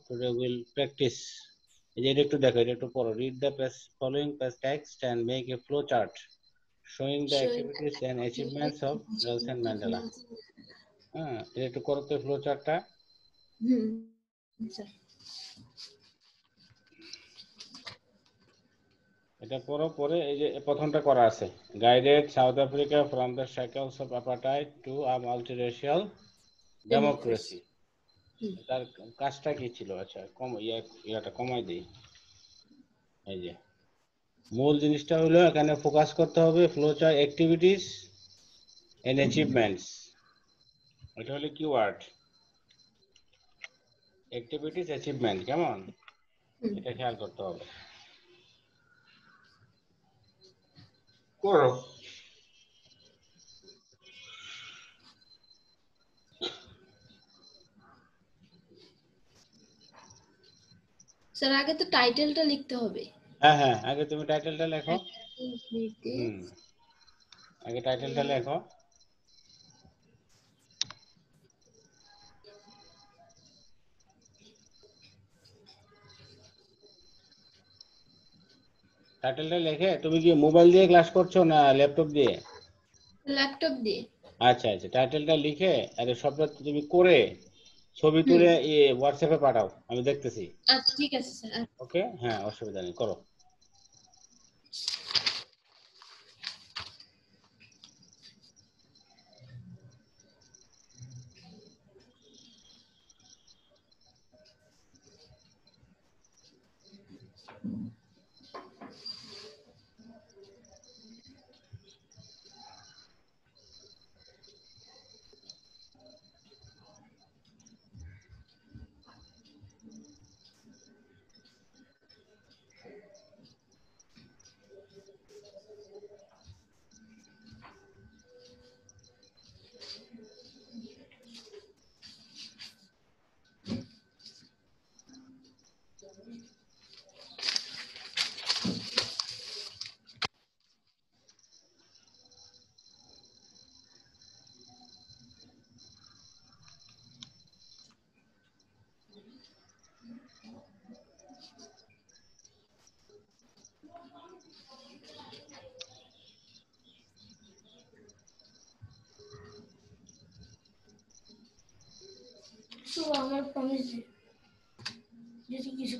Today we'll practice. Read the following past text and make a flow chart showing the activities and achievements of Nelson Mandela. একটু করো তো flow chartটা। এটা পড়ো, পরে এই যে প্রথমটা করা আছে, guided South Africa from the shackles of apartheid to a multiracial democracy. তার কাজটা কি ছিল? আচ্ছা ইয়াটা কমাই দিই। এই যে মূল জিনিসটা হলো এখানে ফোকাস করতে হবে flow chart activities and achievements. এটা হলো কিওয়ার্ড, অ্যাক্টিভিটিস অ্যাচিভমেন্ট। কেমন? এটা খেয়াল করতে হবে। করো। স্যার আগে তো টাইটেলটা লিখতে হবে। হ্যাঁ হ্যাঁ, আগে তুমি টাইটেলটা লেখো। আগে টাইটেলটা লেখো। টাইটেলটা লিখে তুমি কি মোবাইল দিয়ে ক্লাস করছো না ল্যাপটপ দিয়ে? ল্যাপটপ দিয়ে। আচ্ছা আচ্ছা, টাইটেলটা লিখে আর সবটা তুমি করে ছবি তুলে হোয়াটসঅ্যাপে পাঠাও, আমি দেখতেছি। আচ্ছা ঠিক আছে স্যার। ওকে, হ্যাঁ অসুবিধা নেই, করো। তো আমার প্রমিস যদি কিছু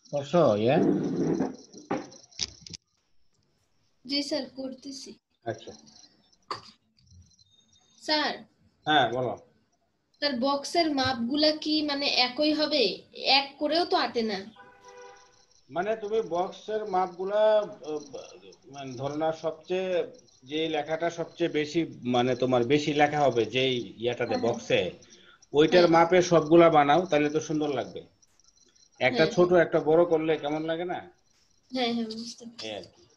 করছো ইয়ে? জি স্যার করতেছি। আচ্ছা, স্যার হ্যাঁ বলো। স্যার বক্সের মাপগুলা কি মানে একই হবে? এক করেও তো আটে না। মানে তুমি বক্সের মাপগুলা মানে ধরো না, সবচেয়ে যে লেখাটা সবচেয়ে বেশি, মানে তোমার বেশি লেখা হবে যেই ইয়াটাতে হ্যাঁ বক্সে, ওইটার হ্যাঁ মাপে সবগুলা বানাও, তাহলে তো সুন্দর লাগবে। একটা হ্যাঁ ছোট একটা বড় করলে কেমন লাগে না? হ্যাঁ হ্যাঁ বুঝতে এই পারছি। আর কি।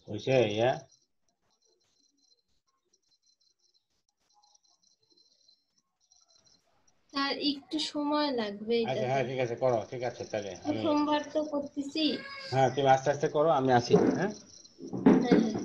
হয়েছে ইয়া তার একটু সময় লাগবে আচ্ছা এটাতে। হ্যাঁ ঠিক আছে করো ঠিক আছে তাহলে আমি প্রথমবার তো করতেছি। হ্যাঁ তুমি আস্তে আস্তে করো আমি আসি হ্যাঁ হ্যাঁ হ্যাঁ।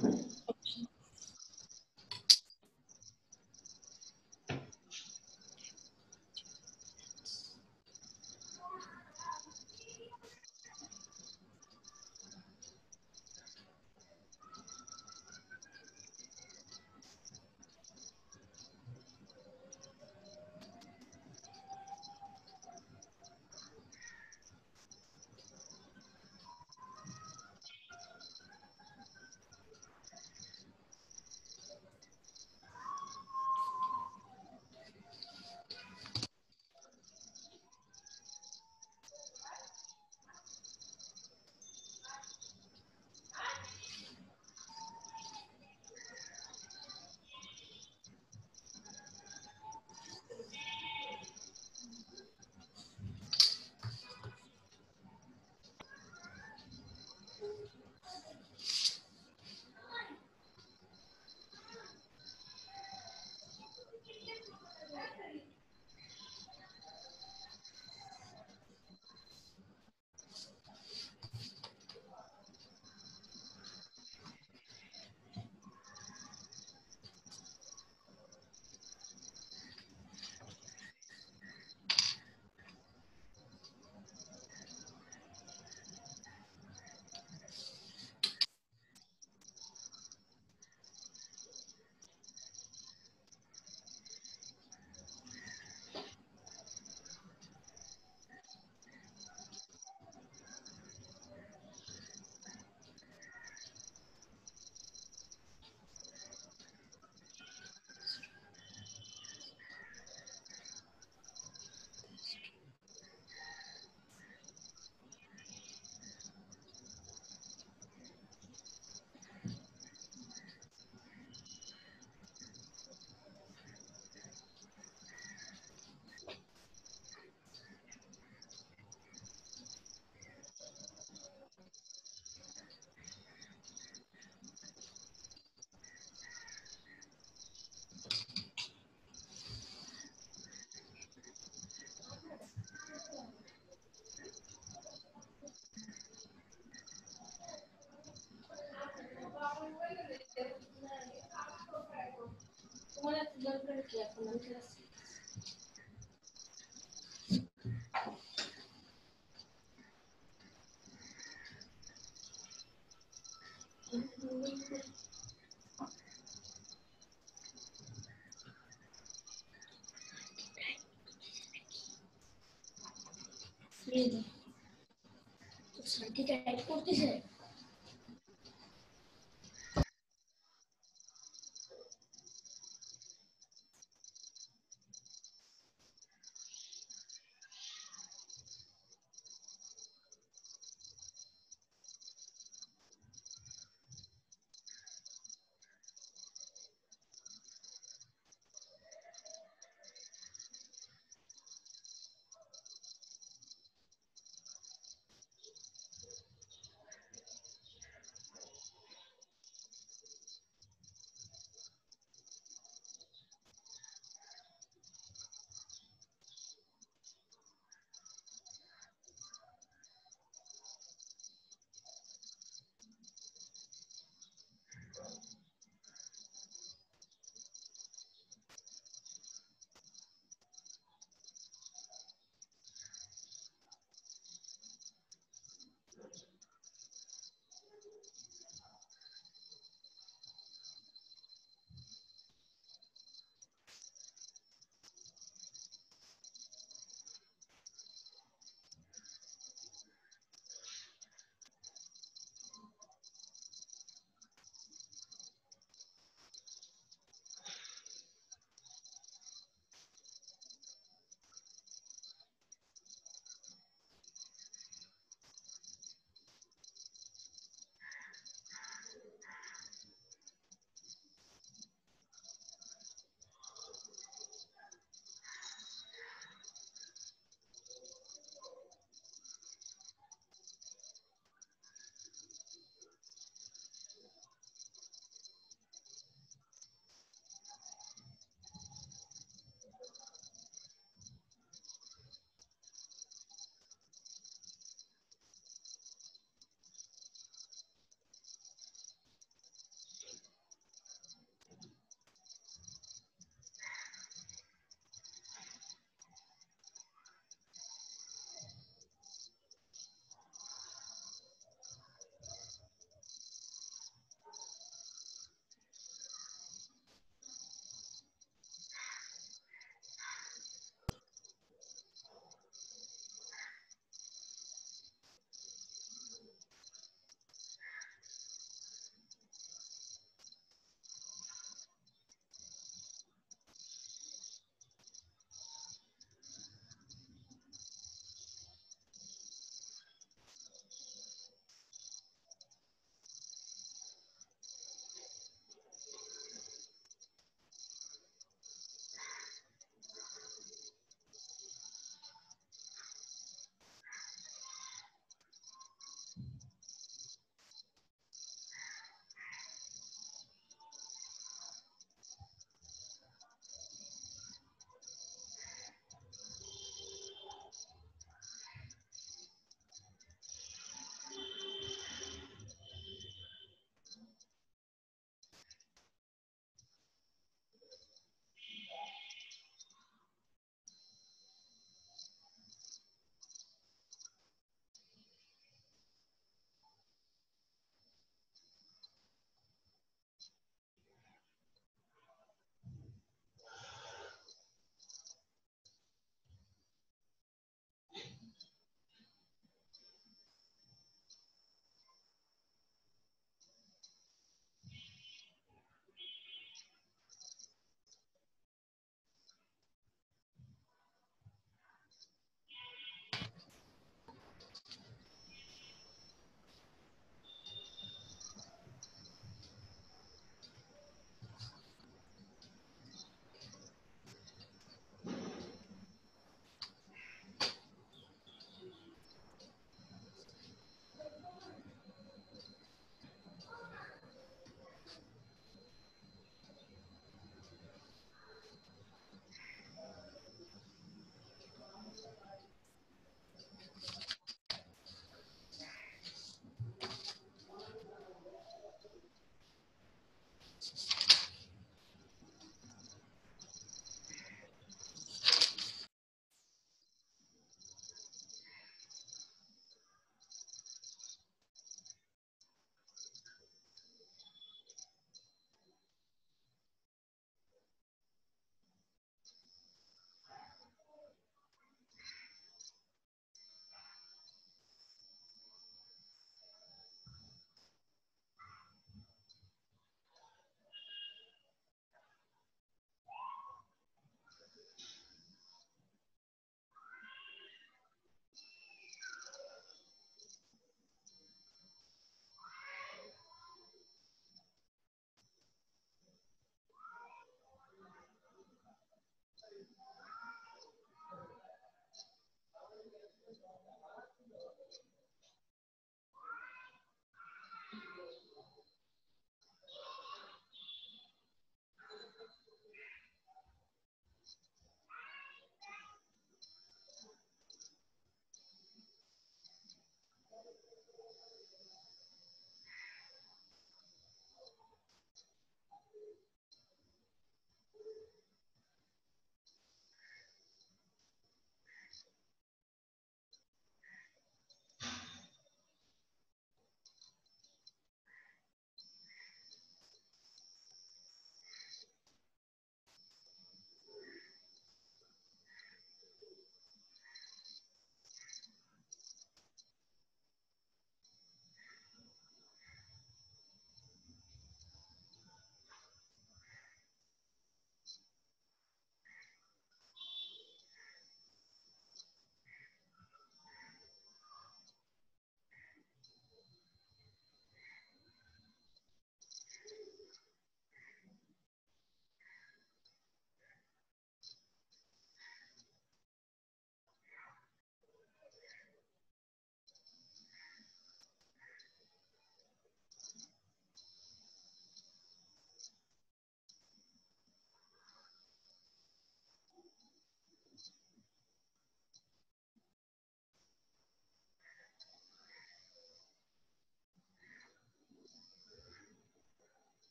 তোমার এত দরকার কি এখন? আমি ক্লাসে শান্তি টাইপ করতেছে।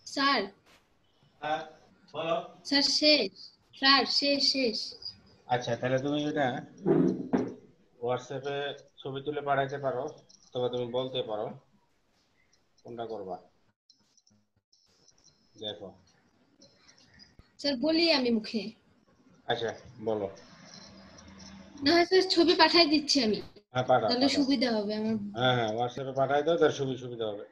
স্যার হ্যাঁ বলো। স্যার শেষ, স্যার শেষ শেষ। আচ্ছা তাহলে তুমি এটা হোয়াটসঅ্যাপে ছবি তুলে পাঠাইতে পারো, তবে তুমি বলতে পারো কোনটা করবা। দেখো। স্যার বলি আমি মুখে। আচ্ছা বলো। না হয় স্যার ছবি পাঠাই দিচ্ছি আমি, হ্যাঁ পাঠাও তাহলে পাঠাও। সুবিধা হবে আমার। হ্যাঁ হ্যাঁ হোয়াটসঅ্যাপে পাঠাই দাও, তার সুবিধা হবে।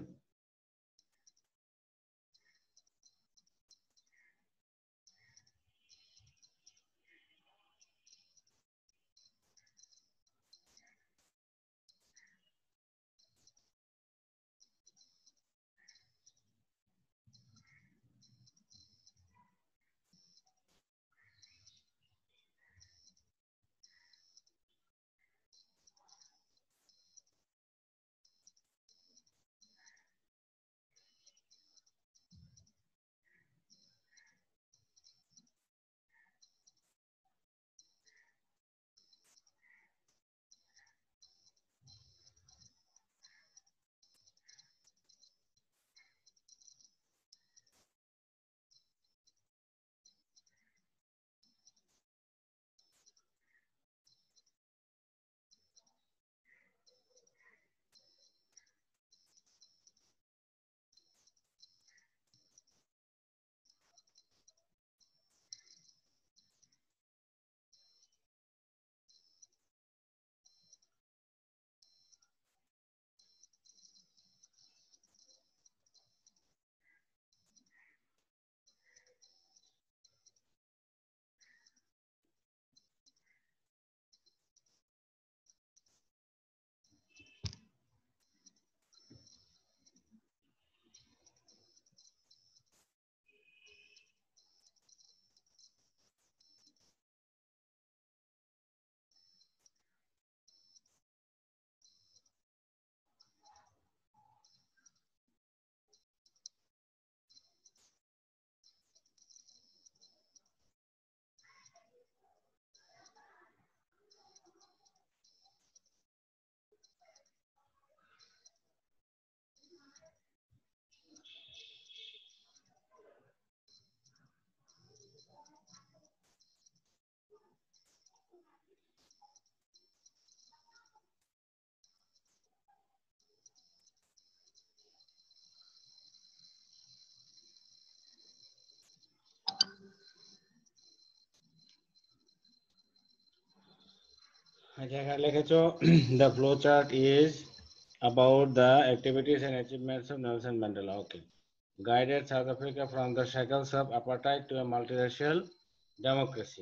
আচ্ছা এখানে লিখেছো the flow chart is about the activities and achievements of Nelson Mandela. Okay. Guided South Africa from the shackles of apartheid to a multiracial democracy.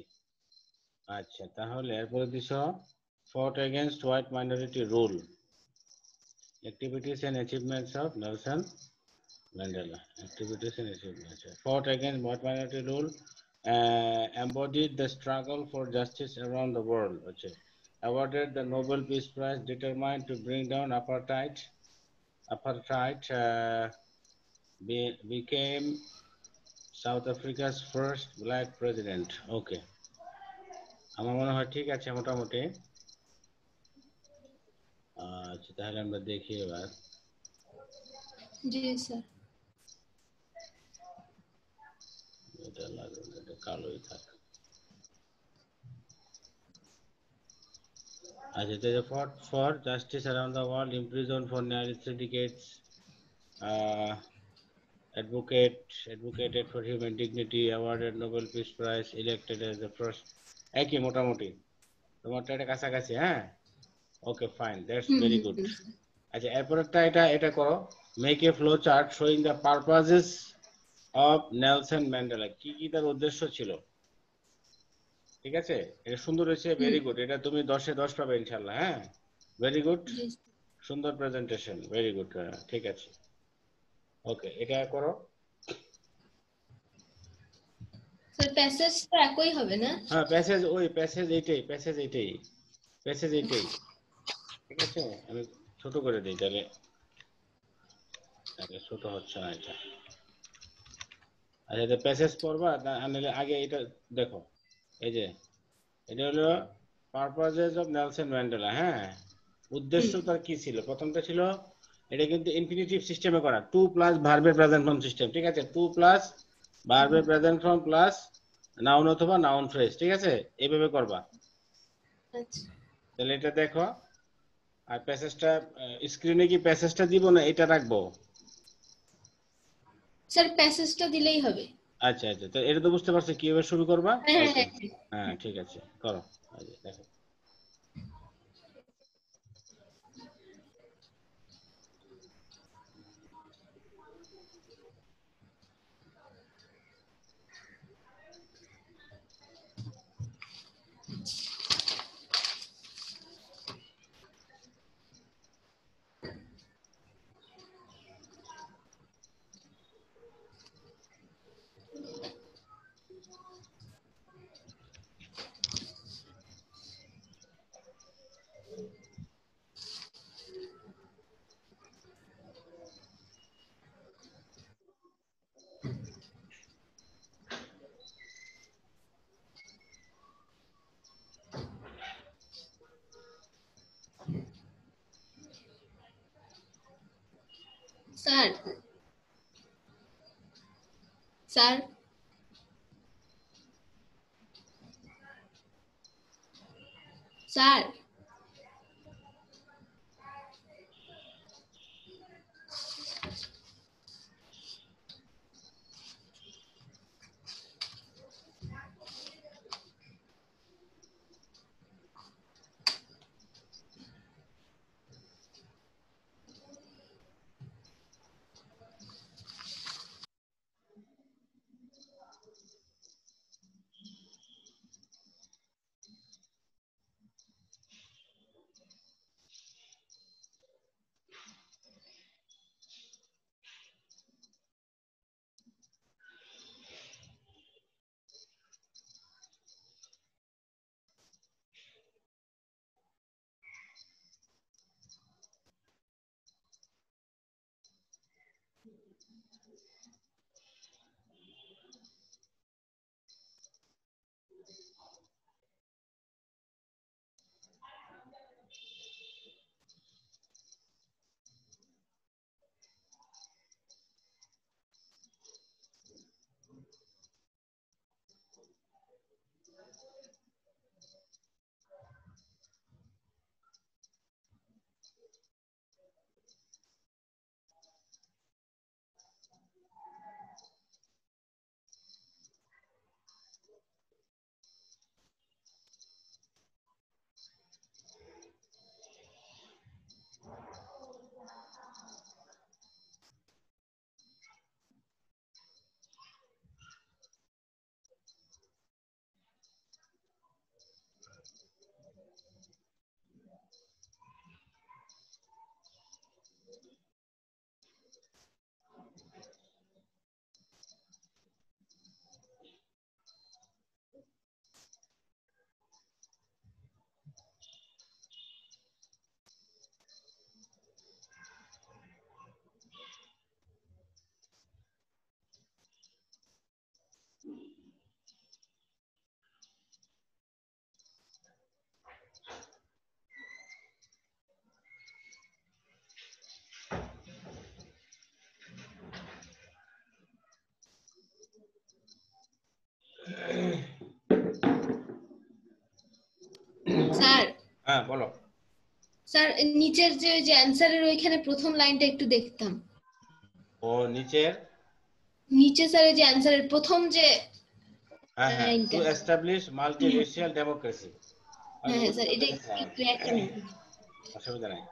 আচ্ছা তাহলে এরপরে দিছো fought against white minority rule. Activities and achievements of Nelson Mandela. Activities and achievements. Fought against white minority rule. Embodied the struggle for justice around the world. Okay. Awarded the Nobel Peace Prize, determined to bring down apartheid. Became South Africa's first black president. Okay. আমার মনে হয় ঠিক আছে মোটামুটি। আচ্ছা তাহলে আমরা দেখি এবার। জি স্যার। এটা লাগবে না, এটা কালোই থাক। As it is fought for justice around the world, imprisoned for nearly 3 decades, advocated for human dignity, awarded Nobel Peace Prize, elected as the first. একই মোটামুটি তোমারটা এটা কাছাকাছি। হ্যাঁ okay fine, that's very good. আচ্ছা এরপরটা এটা করো, make a flow chart showing the purposes of Nelson Mandela. কি কি তার উদ্দেশ্য ছিল। ঠিক আছে এটা সুন্দর হয়েছে, ভেরি গুড। এটা তুমি 10-এ 10 পাবে ইনশাআল্লাহ। হ্যাঁ ভেরি গুড, সুন্দর প্রেজেন্টেশন, ভেরি গুড। ঠিক আছে ওকে এটা করো। স্যার প্যাসেজ তো একই হবে না? হ্যাঁ প্যাসেজ এইটাই। ঠিক আছে আমি ছোট করে দিই তাহলে, ছোট হচ্ছে না এটা। আচ্ছা প্যাসেজ পড়বা নাহলে আগে এটা দেখো। এই যে এটা হলো পারপাসেস অফ নেলসন ম্যান্ডেলা। হ্যাঁ উদ্দেশ্য তার কি ছিল, প্রথমটা ছিল এটা কিন্তু ইনফিনিটিভ সিস্টেমে করা, টু প্লাস ভার্বের প্রেজেন্ট ফর্ম সিস্টেম, ঠিক আছে? টু প্লাস ভার্বের প্রেজেন্ট ফর্ম প্লাস নাউন অথবা নাউন ফ্রেজ, ঠিক আছে? এইভাবে করবা। আচ্ছা তাহলে এটা দেখো। আর প্যাসেজটা স্ক্রিনে কি প্যাসেজটা দিব না এটা রাখবো? স্যার প্যাসেজটা দিলেই হবে। আচ্ছা আচ্ছা, তো এটা তো বুঝতে পারছো কিভাবে শুরু করবা। হ্যাঁ ওকে, হ্যাঁ হ্যাঁ। হ্যাঁ ঠিক আছে, করো। এই যে দেখো। স্যার স্যার স্যার স্যার হ্যাঁ বলো। স্যার নিচের যে ওই যে অ্যান্সারের ওইখানে প্রথম লাইনটা একটু দেখতাম। ও নিচের, নিচে স্যার ওই যে অ্যান্সারের প্রথম যে হ্যাঁ হ্যাঁ, টু লাইনটা। Establish multi racial democracy. হ্যাঁ হ্যাঁ স্যার এটা একটু একই নেই। অসুবিধা নাই।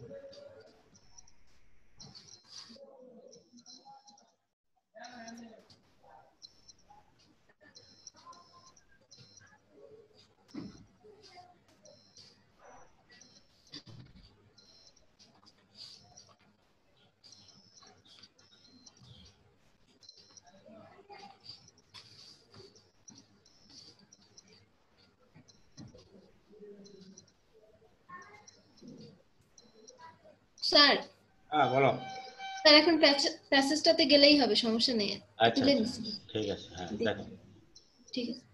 স্যার বলো স্যার এখন প্যাসেজটাতে গেলেই হবে, সমস্যা নেই। আচ্ছা তুলে আচ্ছা নিছি। ঠিক আছে, হ্যাঁ দেখো। ঠিক আছে।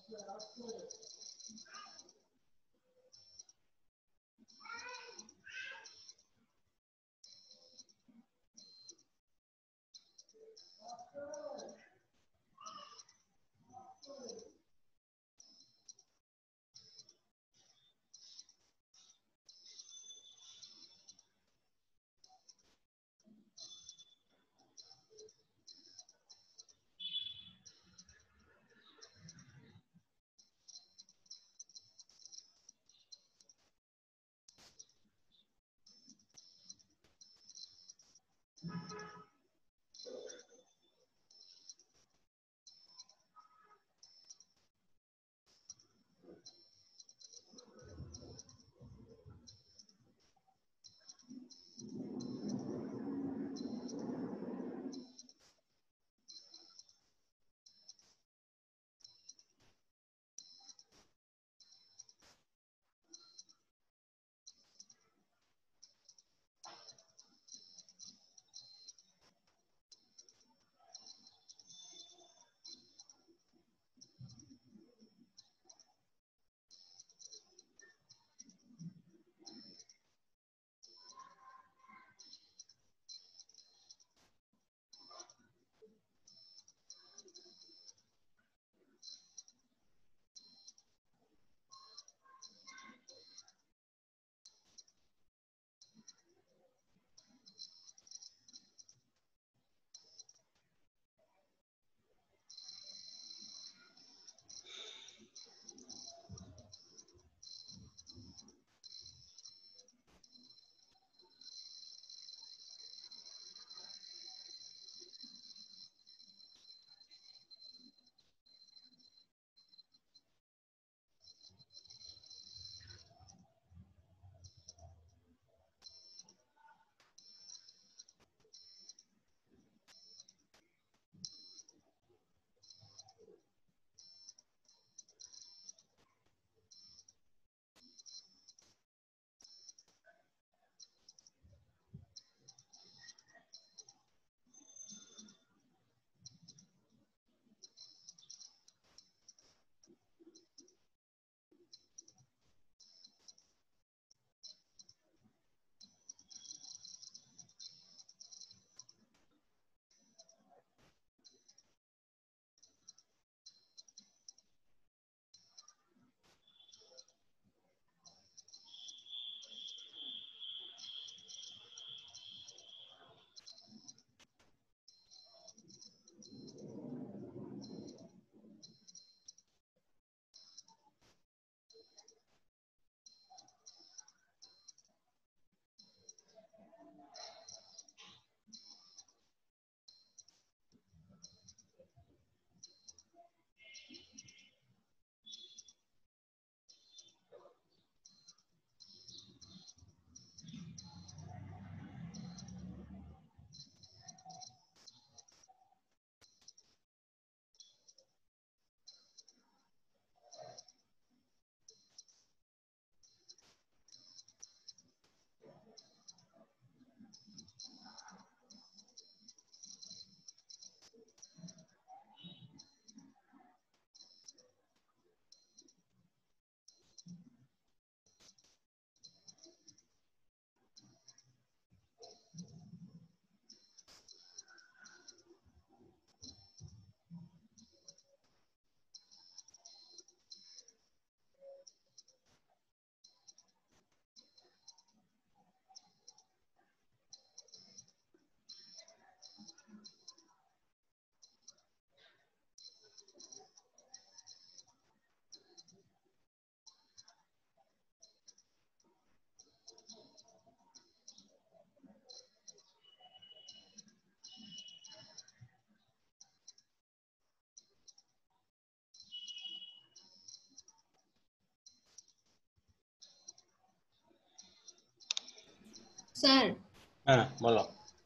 স্যার হ্যাঁ বলো।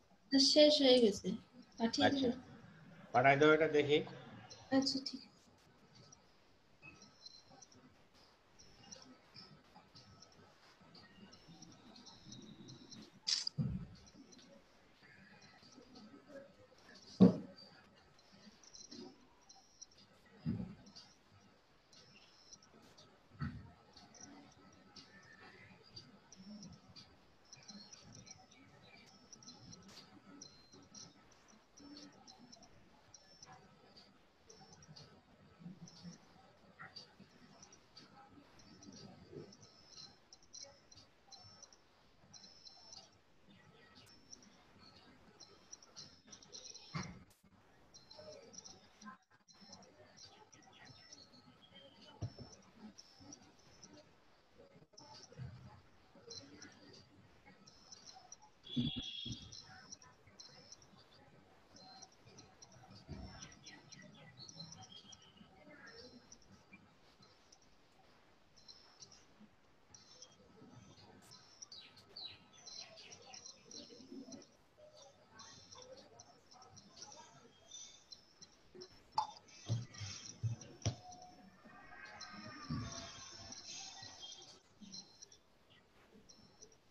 শেষ হয়ে গেছে, পাঠিয়ে আচ্ছা দিবেন? পাঠাই দাও এটা দেখি। আচ্ছা ঠিক আছে।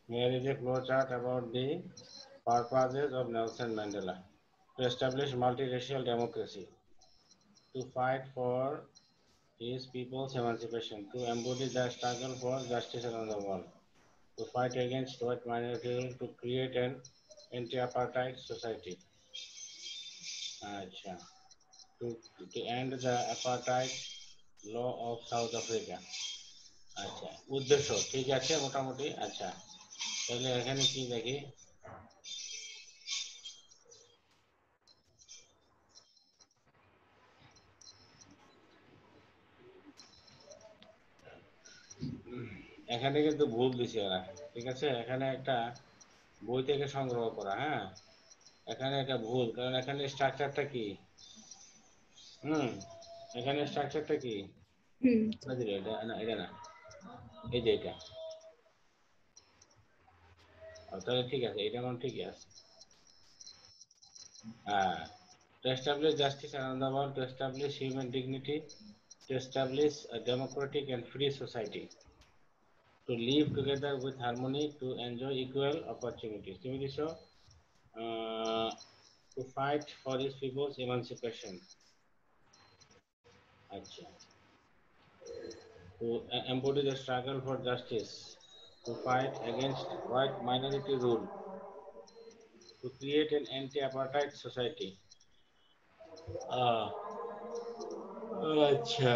Here is a flowchart about the purposes of Nelson Mandela to establish multiracial democracy, to fight for his people's emancipation, to embody the struggle for justice around the world, to fight against white minority rule, to create an anti-apartheid society. Achha. To end the apartheid law of South Africa. আচ্ছা, উদ্দেশ্য ঠিক আছে মোটামুটি। আচ্ছা, তাহলে এখানে কি দেখি, এখানে কিন্তু ভুল দিছে ওরা। ঠিক আছে, এখানে একটা বই থেকে সংগ্রহ করা। হ্যাঁ, এখানে এটা ভুল, কারণ এখানে স্ট্রাকচারটা কি, এখানে স্ট্রাকচারটা কি, এটা না, এটা না, এই যে এটা। তাহলে ঠিক আছে, এটা মানে ঠিকই আছে। হ্যাঁ, to establish justice around the world, to establish human dignity, to establish a democratic and free society, to live together with harmony, to enjoy equal opportunities. তুমি দিছো to fight for his people's emancipation. আচ্ছা, to embody the struggle for justice, to fight against white minority rule, to create an anti-apartheid society. আচ্ছা,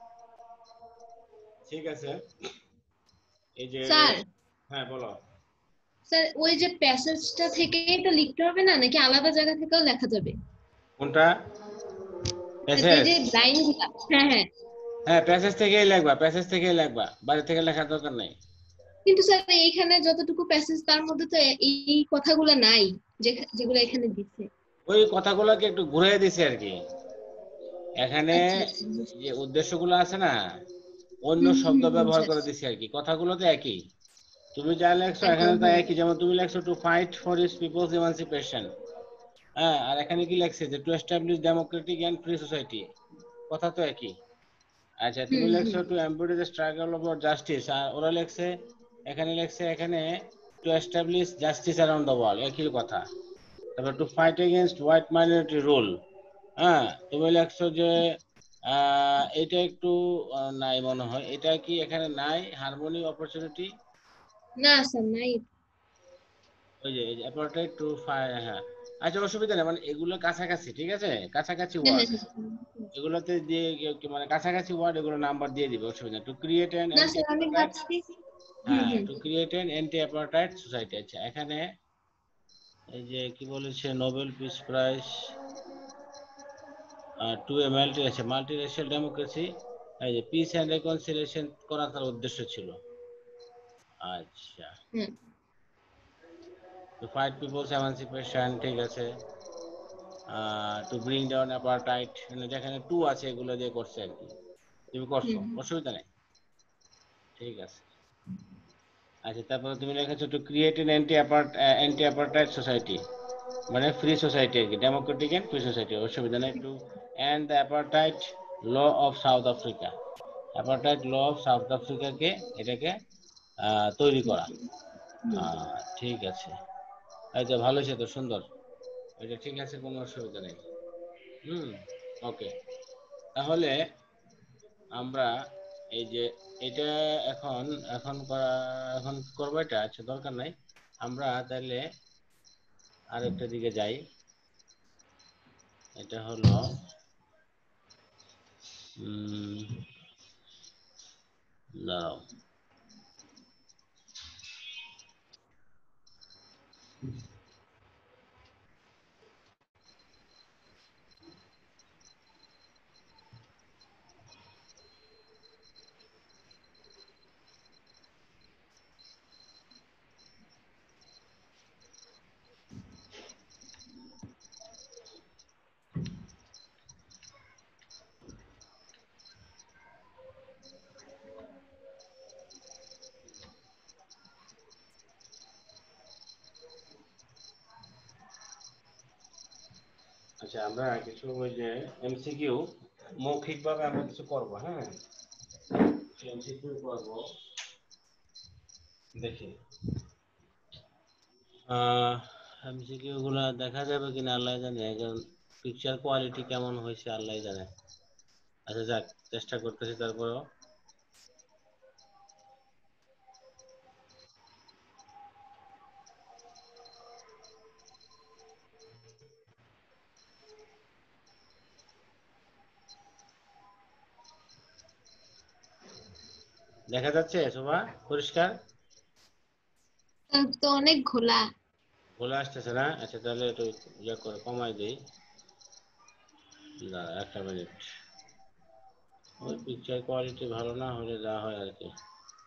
ঠিক আছে। এই যে, sir, হ্যাঁ বলো। স্যার ওই যে প্যাসেজটা থেকে এটা লিখতে হবে না, নাকি আলাদা জায়গা থেকেও লেখা যাবে? কোনটা এই প্যাসেজ? যে লাইনগুলা। হ্যাঁ হ্যাঁ, হ্যাঁ, প্যাসেজ থেকেই লিখবা, প্যাসেজ থেকেই লিখবা, বাইরে থেকে লেখার দরকার নেই। কিন্তু স্যার এইখানে যতটুকু প্যাসেজ তার মধ্যে তো এই কথাগুলো নাই, যেগুলো এখানে দিচ্ছে। ওই কথাগুলোকে একটু ঘুরিয়ে দিছে আর কি। এখানে আচ্ছা আচ্ছা। যে উদ্দেশ্যগুলো আছে না, অন্য শব্দ ব্যবহার করে দিছি আর কি, কথাগুলো তো একই। তুমি যা লেখছো এখানে তো একই, যেমন তুমি লেখছো to fight for his peoples emancipation. হ্যাঁ, আর এখানে কি লেখছে যে to establish democratic and free society, কথা তো একই। আচ্ছা, তুমি লেখছো to embody the struggle of justice, আর ওরা লেখছে এখানে to establish justice around the world, একই কথা। তারপর to fight against white minority rule. হ্যাঁ, তুমি লেখছো যে এটা একটু নাই মনে হয়, এটা কি এখানে নাই, হারমোনি অপরচুনিটি। না স্যার নাই। ওই যে অ্যাপার্টাইড টু ফায়ার, হ্যাঁ। আচ্ছা, অসুবিধা নেই, মানে এগুলো কাছাকাছি, ঠিক আছে, কাছাকাছি হ্যাঁ ওয়ার্ড, হ্যাঁ হ্যাঁ। এগুলোতে দিয়ে মানে কাছাকাছি ওয়ার্ড, এগুলো নাম্বার দিয়ে দিবে, অসুবিধা টু ক্রিয়েট অ্যান না অ্যান্টি স্যার আমি অ্যাপার্টাইড। ভাবছি। হ্যাঁ, to create an anti apartheid society. আচ্ছা, এখানে এই যে কি বলেছে, Nobel peace prize to a multiracial democracy, এই যে পিস অ্যান্ড রেকনসিলিয়েশন করা তার উদ্দেশ্য ছিল। আচ্ছা, টু ফাইট পিপলস এমানসিপেশন, ঠিক আছে। টু ব্রিং ডাউন অ্যাপার্টাইড, যেখানে টু আছে এগুলো দিয়ে করছে আর কি, তুমি করছো, অসুবিধা নেই, ঠিক আছে। আচ্ছা, তারপরে তুমি লিখেছো to create an anti apartheid society, মানে ফ্রি সোসাইটি আর কি, ডেমোক্রেটিক এন্ড ফ্রি সোসাইটি, অসুবিধা নেই। To end the apartheid law of South Africa, apartheid law of South আফ্রিকাকে, এটাকে তৈরি করা। ঠিক আছে, এই তো ভালো হয়েছে, তো সুন্দর, এটা ঠিক আছে, কোনো অসুবিধা নেই। ওকে, তাহলে আমরা এই যে এটা এখন এখন করবো, এটা আচ্ছা দরকার নাই। আমরা তাহলে আরেকটা দিকে যাই, এটা হলো দাঁড়াও, আচ্ছা আমরা কিছু ওই যে এমসিকিউ মৌখিকভাবে আমরা কিছু করবো। হ্যাঁ, এমসিকিউ করবো, দেখি এমসিকিউ গুলা দেখা যাবে কিনা আল্লাহ জানে, এখন পিকচার কোয়ালিটি কেমন হয়েছে আল্লাহ জানে। আচ্ছা যাক, চেষ্টা করতেছি তারপরেও। দেখা যাচ্ছে শোভা পরিষ্কার? তো অনেক ঘোলা। বলে আসতেছে না? আচ্ছা তাহলে একটু ইয়ে করে কমাই দিই। না, একটা মিনিট। ওই পিকচার কোয়ালিটি ভালো না হলে যা হয় আর কি।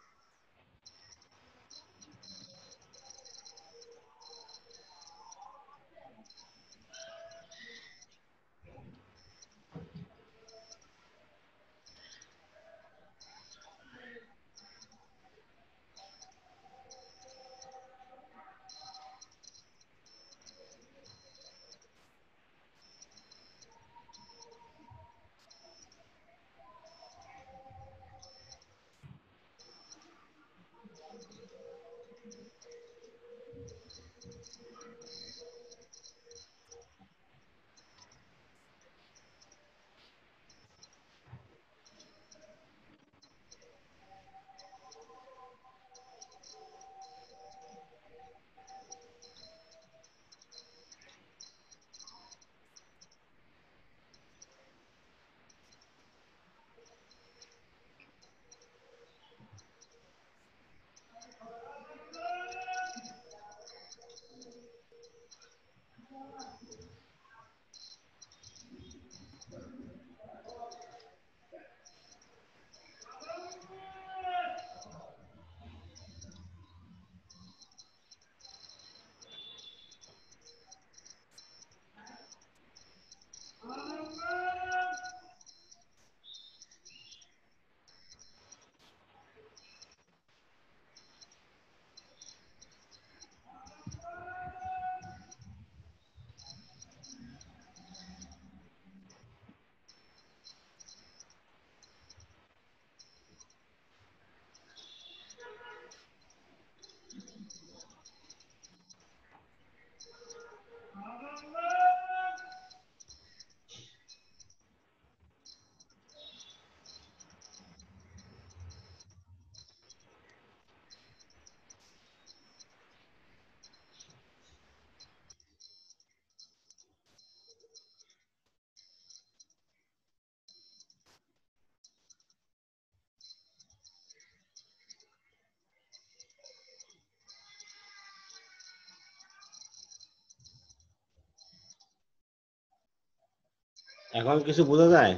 এখন কিছু বোঝা যায়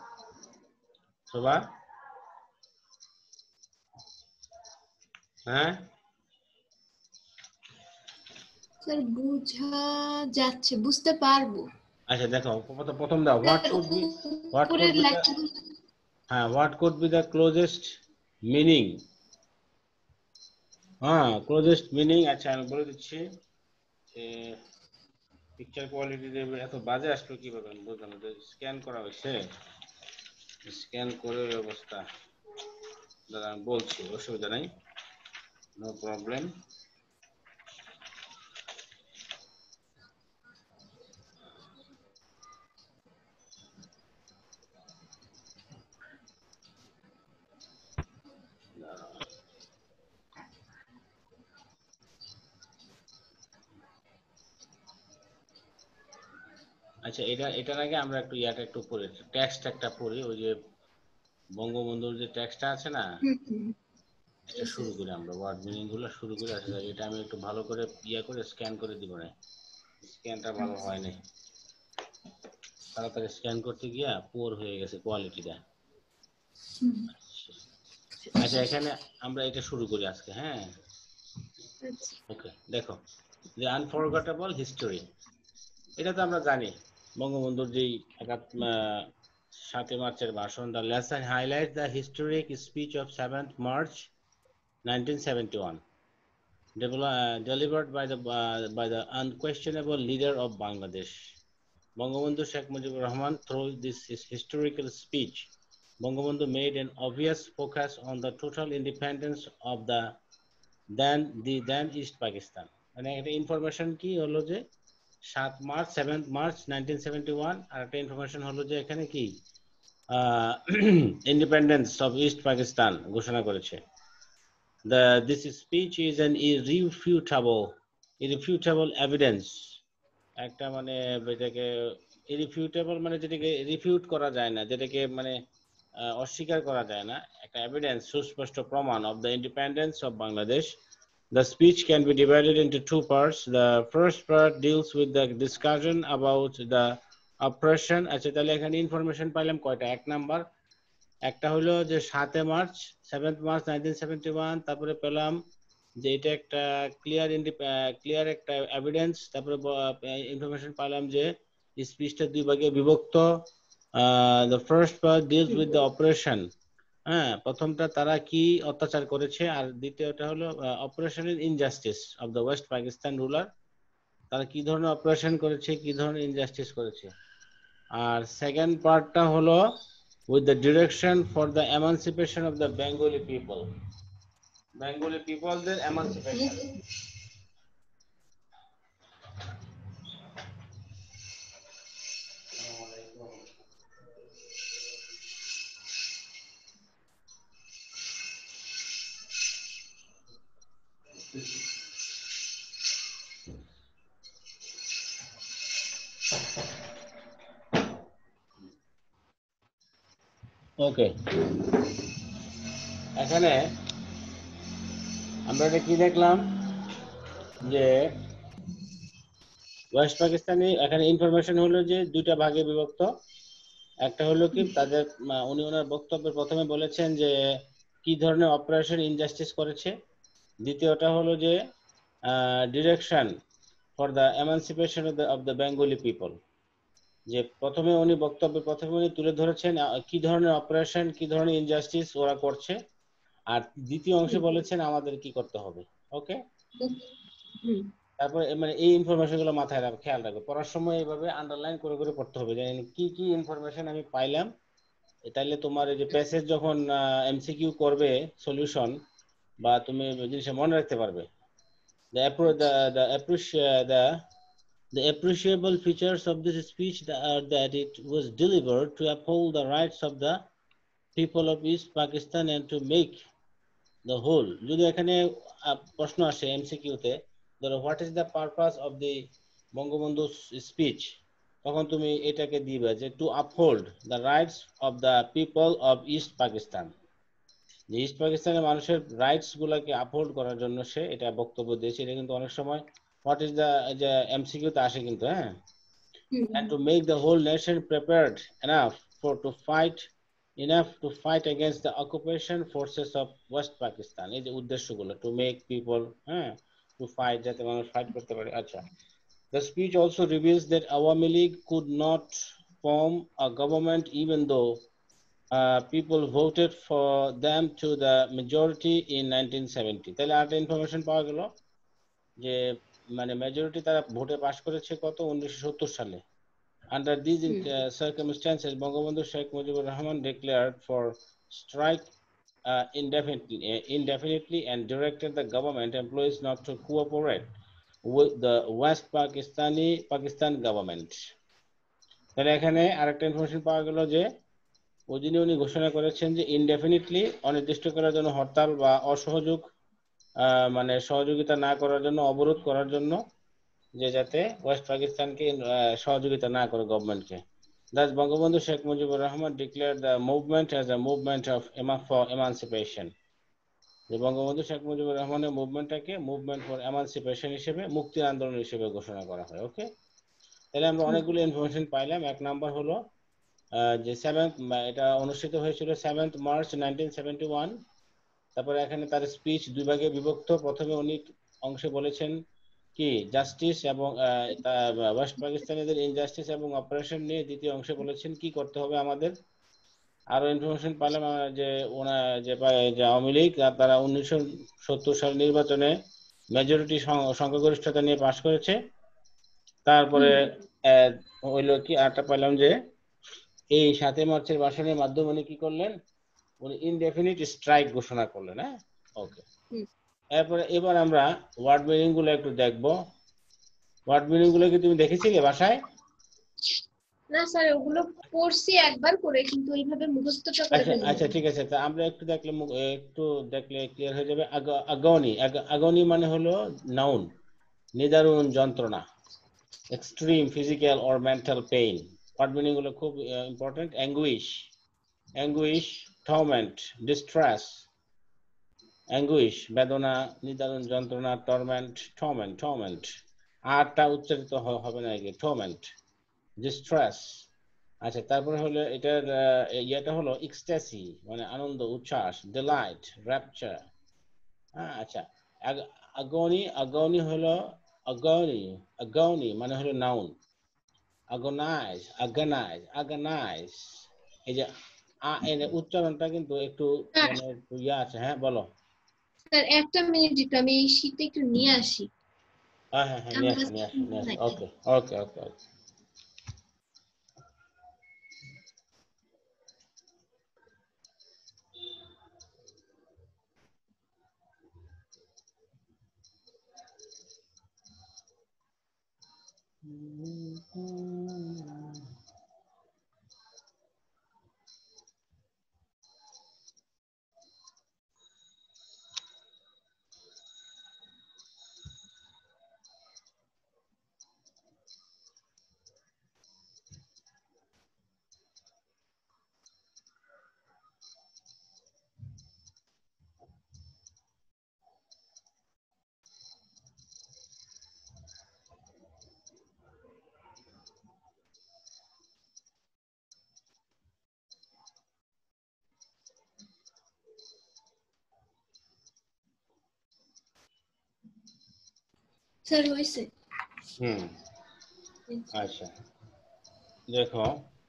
শোভা? হ্যাঁ, স্যার বোঝা যাচ্ছে, বুঝতে পারবো। আচ্ছা দেখো, প্রথম দাও, স্যার হোয়াট কুড উপরের বি দ্য, লেখাগুলো। হ্যাঁ, what could be the closest meaning. হ্যাঁ, ক্লোজেস্ট মিনিং। আচ্ছা আমি বলে দিচ্ছি। পিকচার কোয়ালিটি এত বাজে আসলো কিভাবে আমি বুঝলাম না। স্ক্যান করা হয়েছে, স্ক্যান করে ওই অবস্থা। দাদা আমি বলছি, অসুবিধা নাই, নো প্রবলেম। আচ্ছা এটার আগে আমরা একটু ইয়াটা একটু পড়ি, টেক্সট একটা পড়ি, ওই যে বঙ্গবন্ধুর যে টেক্সটটা আছে না, হুম হুম। এটা শুরু করি আমরা, ওয়ার্ড মিনিং গুলো শুরু করে। আসলে এটা আমি একটু ভালো করে ইয়া করে স্ক্যান করে দিব না, স্ক্যানটা ভালো হয় নাই, তাড়াতাড়ি স্ক্যান করতে গিয়া পুয়ার হয়ে গেছে কোয়ালিটিটা। আচ্ছা এখানে আমরা এটা শুরু করি আজকে, হ্যাঁ। আচ্ছা। ওকে দেখো, যে আনফরগেটেবল হিস্টোরি, এটা তো আমরা জানি বঙ্গবন্ধুর যেই 7 মার্চের ভাষণ, the lesson highlight the historic speech of 7 March 1971, delivered by the unquestionable leader of Bangladesh. Bangabandhu Sheikh Mujibur Rahman, through this historical speech, Bangabandhu made an obvious focus on the total independence of the then East Pakistan. মানে একটা information কি হলো যে 7 March 1971, আর একটা information হলো যে এখানে কি ইন্ডিপেন্ডেন্স অফ ইস্ট পাকিস্তান ঘোষণা করেছে। This speech is an irrefutable evidence, একটা মানে যেটাকে irrefutable মানে যেটাকে রিফিউট করা যায় না, যেটাকে মানে অস্বীকার করা যায় না, একটা এভিডেন্স, সুস্পষ্ট প্রমাণ of the independence of Bangladesh. The speech can be divided into two parts. The first part deals with the discussion about the oppression. আচ্ছা, তাহলে এখানে ইনফরমেশন পাইলাম কয়টা? এক নাম্বার একটা হলো যে 7 মার্চ 1971, তারপরে পেলাম যে এটা একটা ক্লিয়ার একটা এভিডেন্স, তারপরে ইনফরমেশন পেলাম যে স্পিচটা দুই ভাগে বিভক্ত। The first part deals with the operation, হ্যাঁ, প্রথমটা তারা কি অত্যাচার করেছে, আর দ্বিতীয়টা হলো operation in injustice of the West Pakistan ruler, তারা কি ধরনের অপারেশন করেছে, কি ধরনের ইনজাস্টিস করেছে। আর সেকেন্ড পার্টটা হলো with the direction for the emancipation of the Bengali people. Bengali people, their emancipation. ওকে, এখানে আমরা এটা কি দেখলাম যে ওয়েস্ট পাকিস্তানি, এখানে ইনফরমেশন হলো যে দুইটা ভাগে বিভক্ত। একটা হলো কি তাদের উনি ওনার বক্তব্যে প্রথমে বলেছেন যে কি ধরনের অপারেশন ইনজাস্টিস করেছে, দ্বিতীয়টা হলো যে direction for the emancipation of the Bengali people. যে প্রথমে উনি তুলে ধরেছেন কি ধরনের অপারেশন, কি ধরনের ইনজাস্টিস ওরা করছে, আর দ্বিতীয় অংশে বলেছেন আমাদের কি করতে হবে। ওকে, তারপরে মানে এই ইনফরমেশন গুলো মাথায় খেয়াল রাখবে, পড়ার সময় এইভাবে আন্ডারলাইন করে করে পড়তে হবে যে কি কি ইনফরমেশন আমি পাইলাম। তাইলে তোমার এই যে প্যাসেজ যখন এমসিকিউ করবে সলিউশন, বা তুমি জিনিসটা মনে রাখতে পারবে। The appreciable features of this speech are that it was delivered to uphold the rights of the people of East Pakistan and to make the whole. যদি এখানে প্রশ্ন আসে এমসিকিউতে, ধরো what is the purpose of the Bangabandhu speech, তখন তুমি এটাকে দিবে যে to uphold the rights of the people of East Pakistan, যে ইস্ট পাকিস্তানের মানুষের রাইটস গুলাকে আপহোল্ড করার জন্য সে এটা বক্তব্য দিয়েছে। এটা কিন্তু অনেক সময় হোয়াট ইজ দ্য যে এমসিকিউতে আসে কিন্তু, হ্যাঁ। And to make the whole nation prepared enough to fight against the occupation forces of West Pakistan. এই যে উদ্দেশ্যগুলো, to make people, হ্যাঁ, to fight, যাতে মানুষ ফাইট করতে পারে। আচ্ছা, the speech also reveals that Awami League could not form a government even though people voted for them to the majority in 1970. তাহলে আরেকটা ইনফরমেশন পাওয়া গেল যে মানে মেজরিটি তারা ভোটে পাস করেছে কত, 1970 সালে। Under these circumstances, Bangabandhu Sheikh Mujibur Rahman declared for strike indefinitely and directed the government employees not to cooperate with the West Pakistan government. তাহলে এখানে আরেকটা ইনফরমেশন পাওয়া গেল যে ওই দিনে উনি ঘোষণা করেছেন যে ইনডেফিনিটলি, অনির্দিষ্টকালের জন্য হরতাল বা অসহযোগ মানে সহযোগিতা না করার জন্য, অবরোধ করার জন্য, যে যাতে ওয়েস্ট পাকিস্তানকে সহযোগিতা না করে গভর্নমেন্টকে। Thus, Bangabandhu Sheikh Mujibur Rahman declared the movement as a movement for emancipation. যে বঙ্গবন্ধু শেখ মুজিবুর রহমানের মুভমেন্টটাকে মুভমেন্ট ফর এমানসিপেশন হিসেবে, মুক্তির আন্দোলন হিসেবে ঘোষণা করা হয়। ওকে, তাহলে আমরা অনেকগুলো ইনফরমেশন পাইলাম। এক নাম্বার হলো যে এটা অনুষ্ঠিত হয়েছিল 7 মার্চ 1971। তারপরে এখানে তার স্পিচ দুই ভাগে বিভক্ত। প্রথমে উনি অংশে বলেছেন কি জাস্টিস এবং ওয়েস্ট পাকিস্তানিদের ইনজাস্টিস এবং অপারেশন নিয়ে, দ্বিতীয় অংশে বলেছেন কি করতে হবে আমাদের। আরো ইনফরমেশন পেলাম যে যে আওয়ামী লীগ তারা 1970 সাল নির্বাচনে মেজরিটি সংখ্যাগরিষ্ঠতা নিয়ে পাশ করেছে। তারপরে হইলো কি আরটা পেলাম যে এই 7 মার্চের ভাষণের মাধ্যমে উনি কি করলেন, উনি ইনডেফিনিট স্ট্রাইক ঘোষণা করলেন। হ্যাঁ, ওকে। এরপরে এবার আমরা ওয়ার্ড মিনিং গুলো একটু দেখবো। ওয়ার্ড মিনিং গুলো কি তুমি দেখেছিলে বাসায়? না স্যার, ওগুলো পড়ছি একবার করে, কিন্তু এইভাবে মুখস্থটা করে আচ্ছা ফেলিনি। আচ্ছা ঠিক আছে, তা আমরা একটু দেখলে একটু দেখলে ক্লিয়ার হয়ে যাবে। আগনি, আগনি মানে হলো নাউন, নিদারুণ যন্ত্রণা, extreme physical or mental pain. Word meaning গুলো খুব important. Anguish, anguish, torment, distress, anguish বেদনা, নিদারুণ যন্ত্রণা, টর্মেন্ট, টর্মেন্ট, টর্মেন্ট আরটা উচ্চারিত হবে না, আগে টর্মেন্ট, ডিস্ট্রেস। আচ্ছা, তারপরে হলো এটার ইয়েটা হলো এক্সট্যাসি মানে আনন্দ, উচ্ছ্বাস, ডিলাইট, র্যাপচার। হ্যাঁ, আচ্ছা, আগনি, আগনি হলো আগনি, আগনি মানে হলো নাউন। আগনাইজ, আগনাইজ, আগনাইজ, এই যে এর উচ্চারণটা কিন্তু একটু স্যার, মানে একটু ইয়ে আছে। হ্যাঁ বলো। স্যার একটা মিনিট, একটু আমি এই শীটটা একটু নিয়ে আসি। হ্যাঁ হ্যাঁ হ্যাঁ, নিয়ে আমার আসো কাছে নিয়ে আসো নিয়ে সুন্দর আসো। নাই। ওকে ওকে ওকে ওকে। স্যার হয়েছে। হুম, আচ্ছা দেখো।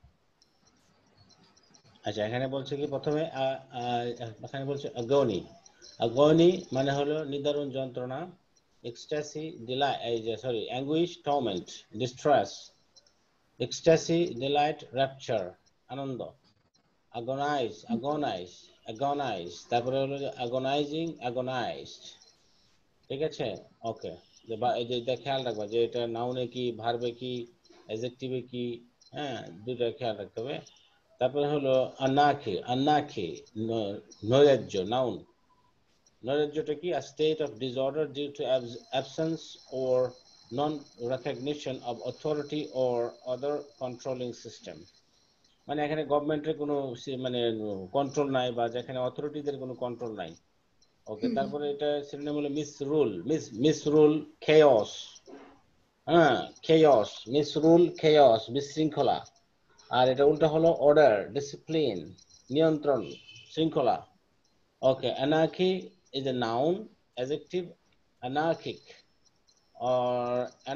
আচ্ছা, এখানে বলছে কি প্রথমে এখানে বলছে আগনি। আগনি মানে হলো নিদারুণ যন্ত্রণা, এক্সট্যাসি, ডিলাইট, এই যে sorry, anguish, torment, distress, ecstasy, delight, rapture, আনন্দ, আগনাইজ, আগনাইজ, আগনাইজ, তারপরে হলো আগনাইজিং, আগনাইজড। ঠিক আছে, ওকে। এই যে এটা খেয়াল রাখবা যে এটা নাউনে কি, ভার্বে কি, অ্যাডজেক্টিভে কি, হ্যাঁ দুটো খেয়াল রাখতে হবে। তারপরে হলো আন্নাখে, আন্নাখে নৈরাজ্য, নাউন। নৈরাজ্যটা কি? a state of disorder due to absence or non-recognition of authority or other controlling system। মানে এখানে গভর্নমেন্টের কোনো মানে কন্ট্রোল নাই, বা যেখানে অথরিটিদের কোনো কন্ট্রোল নাই। ওকে, তারপরে এটা সিনোনিম হলো মিসরুল, মিসরুল, খেয়স। হ্যাঁ, খেয়স, মিসরুল, খেয়স, বিশৃঙ্খলা। আর এটা উল্টা হলো অর্ডার, ডিসিপ্লিন, নিয়ন্ত্রণ, শৃঙ্খলা। ওকে, anarchy is a noun, adjective, anarchic or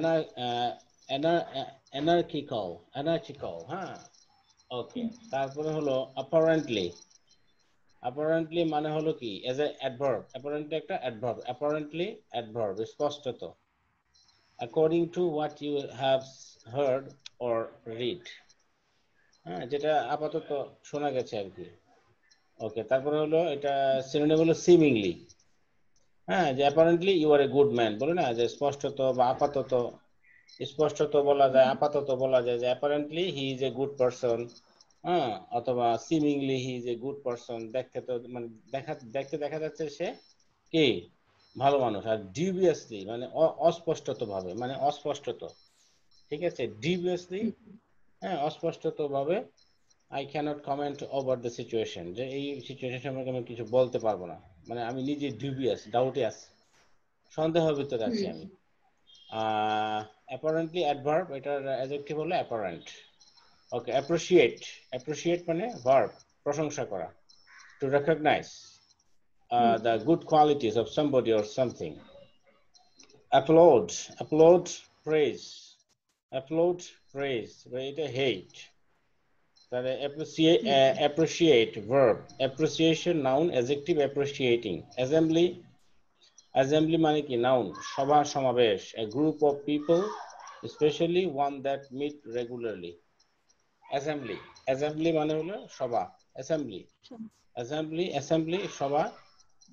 anarchical, anarchical, হ্যাঁ। ওকে, তারপরে হলো apparently। apparently মানে হলো কি? as a adverb, apparently একটা adverb, apparently adverb, স্পষ্টত, according to what you have heard or read, হ্যাঁ, যেটা আপাতত শোনা গেছে আর কি। ওকে, তারপরে হলো এটা সিনোনিম হলো সিমিংলি। হ্যাঁ, যে apparently you are a good man, বলে না যে স্পষ্টত বা আপাতত। স্পষ্টত বলা যায়, আপাতত বলা যায় যে apparently he is a good person. হ্যাঁ, অথবা seemingly he is a good person, দেখতে তো মানে দেখতে দেখা যাচ্ছে সে কি ভালো মানুষ। আর ডিউবিয়াসলি মানে অস্পষ্টত ভাবে, মানে অস্পষ্টত। ঠিক আছে, ডিউবিয়াসলি, হ্যাঁ অস্পষ্টত ভাবে। I can't comment over the situation, যে এই সিচুয়েশন সম্পর্কে আমি কিছু বলতে পারবো না, মানে আমি নিজে ডিউবিয়াস, ডাউটে আছি, সন্দেহের ভিতরে আছি আমি। অ্যাপারেন্টলি অ্যাডভার্ব, এটার অ্যাডজেক্টিভ হলো অ্যাপারেন্ট। ওকে, অ্যাপ্রিশিয়েট, অ্যাপ্রিশিয়েট মানে ভার্ব, প্রশংসা করা, to recognise the good qualities of somebody or something. Applaud, applaud, praise, applaud, praise, এটা hate। তাহলে appreciate verb, appreciation noun, adjective, appreciating। assembly, assembly মানে কি? Noun, সভা সমাবেশ, a group of people, especially one that meet regularly। assembly, assembly মানে হলো সভা, assembly, assembly, assembly সভা,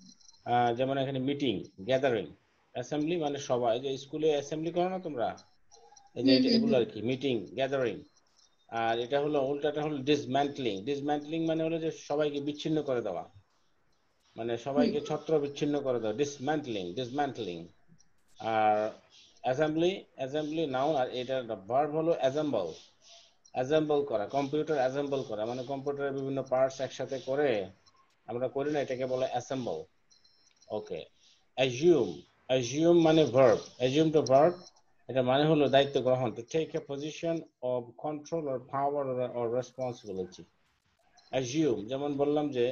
যেমন এখানে মিটিং, গ্যাদারিং। অ্যাসেম্বলি মানে সভা, এই যে স্কুলে অ্যাসেম্বলি করো না তোমরা, এই যে এগুলো আর কি, মিটিং, গ্যাদারিং। আর এটা হলো উল্টাটা হলো ডিসম্যান্টলিং। ডিসম্যান্টলিং মানে হলো যে সবাইকে বিচ্ছিন্ন করে দেওয়া, মানে সবাইকে ছত্র বিচ্ছিন্ন করে দেওয়া, ডিসম্যান্টলিং। আর অ্যাসেম্বলি, অ্যাসেম্বলি নাউন, আর এটার ভার্ব হলো অ্যাসেম্বল। অ্যাসেম্বল করা, কম্পিউটার অ্যাসেম্বল করা, মানে কম্পিউটারের বিভিন্ন পার্টস একসাথে করে আমরা করি না, এটাকে বলে অ্যাসেম্বল। ওকে। অ্যাজিউম, অ্যাজিউম মানে ভার্ব, অ্যাজিউম টু ভার্ব, এটা মানে হলো দায়িত্ব গ্রহণ, to take a position of control or power or responsibility. Assume, যেমন বললাম যে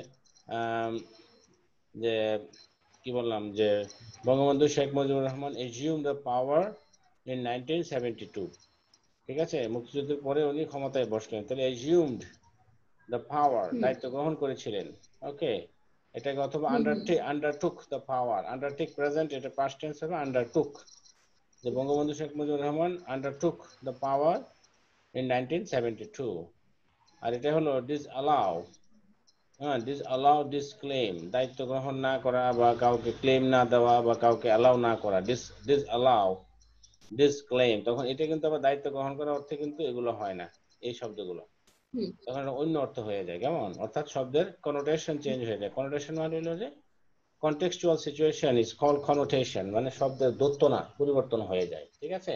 যে কি বললাম যে Bangabandhu Sheikh Mujibur Rahman assume the power in 1972, ঠিক আছে, মুক্তিযুদ্ধের পরে উনি ক্ষমতায় বসলেন, তাহলে অ্যাজিউমড দ্য পাওয়ার, দায়িত্ব গ্রহণ করেছিলেন। ওকে, এটাকে অথবা undertook the power, undertake present, এটা পাস্ট টেন্স হবে আন্ডারটুক, যে Bangabandhu Sheikh Mujibur Rahman undertook the power in 1972। আর এটা হলো ডিসঅ্যালাউ, হ্যাঁ, ডিসঅ্যালাউ, ডিসক্লেম, দায়িত্ব গ্রহণ না করা বা কাউকে ক্লেম না দেওয়া বা কাউকে অ্যালাউ না করা, ডিসঅ্যালাউ, ডিসক্লেম। তখন এটা কিন্তু আবার দায়িত্ব গ্রহণ করার অর্থে কিন্তু এগুলো হয় না, এই শব্দগুলো, তখন অন্য অর্থ হয়ে যায়। কেমন? অর্থাৎ শব্দের কনোটেশন চেঞ্জ হয়ে যায়। কনোটেশন মানে হলো যে contextual situation is called connotation, মানে শব্দের দোত্তনা পরিবর্তন হয়ে যায়, ঠিক আছে।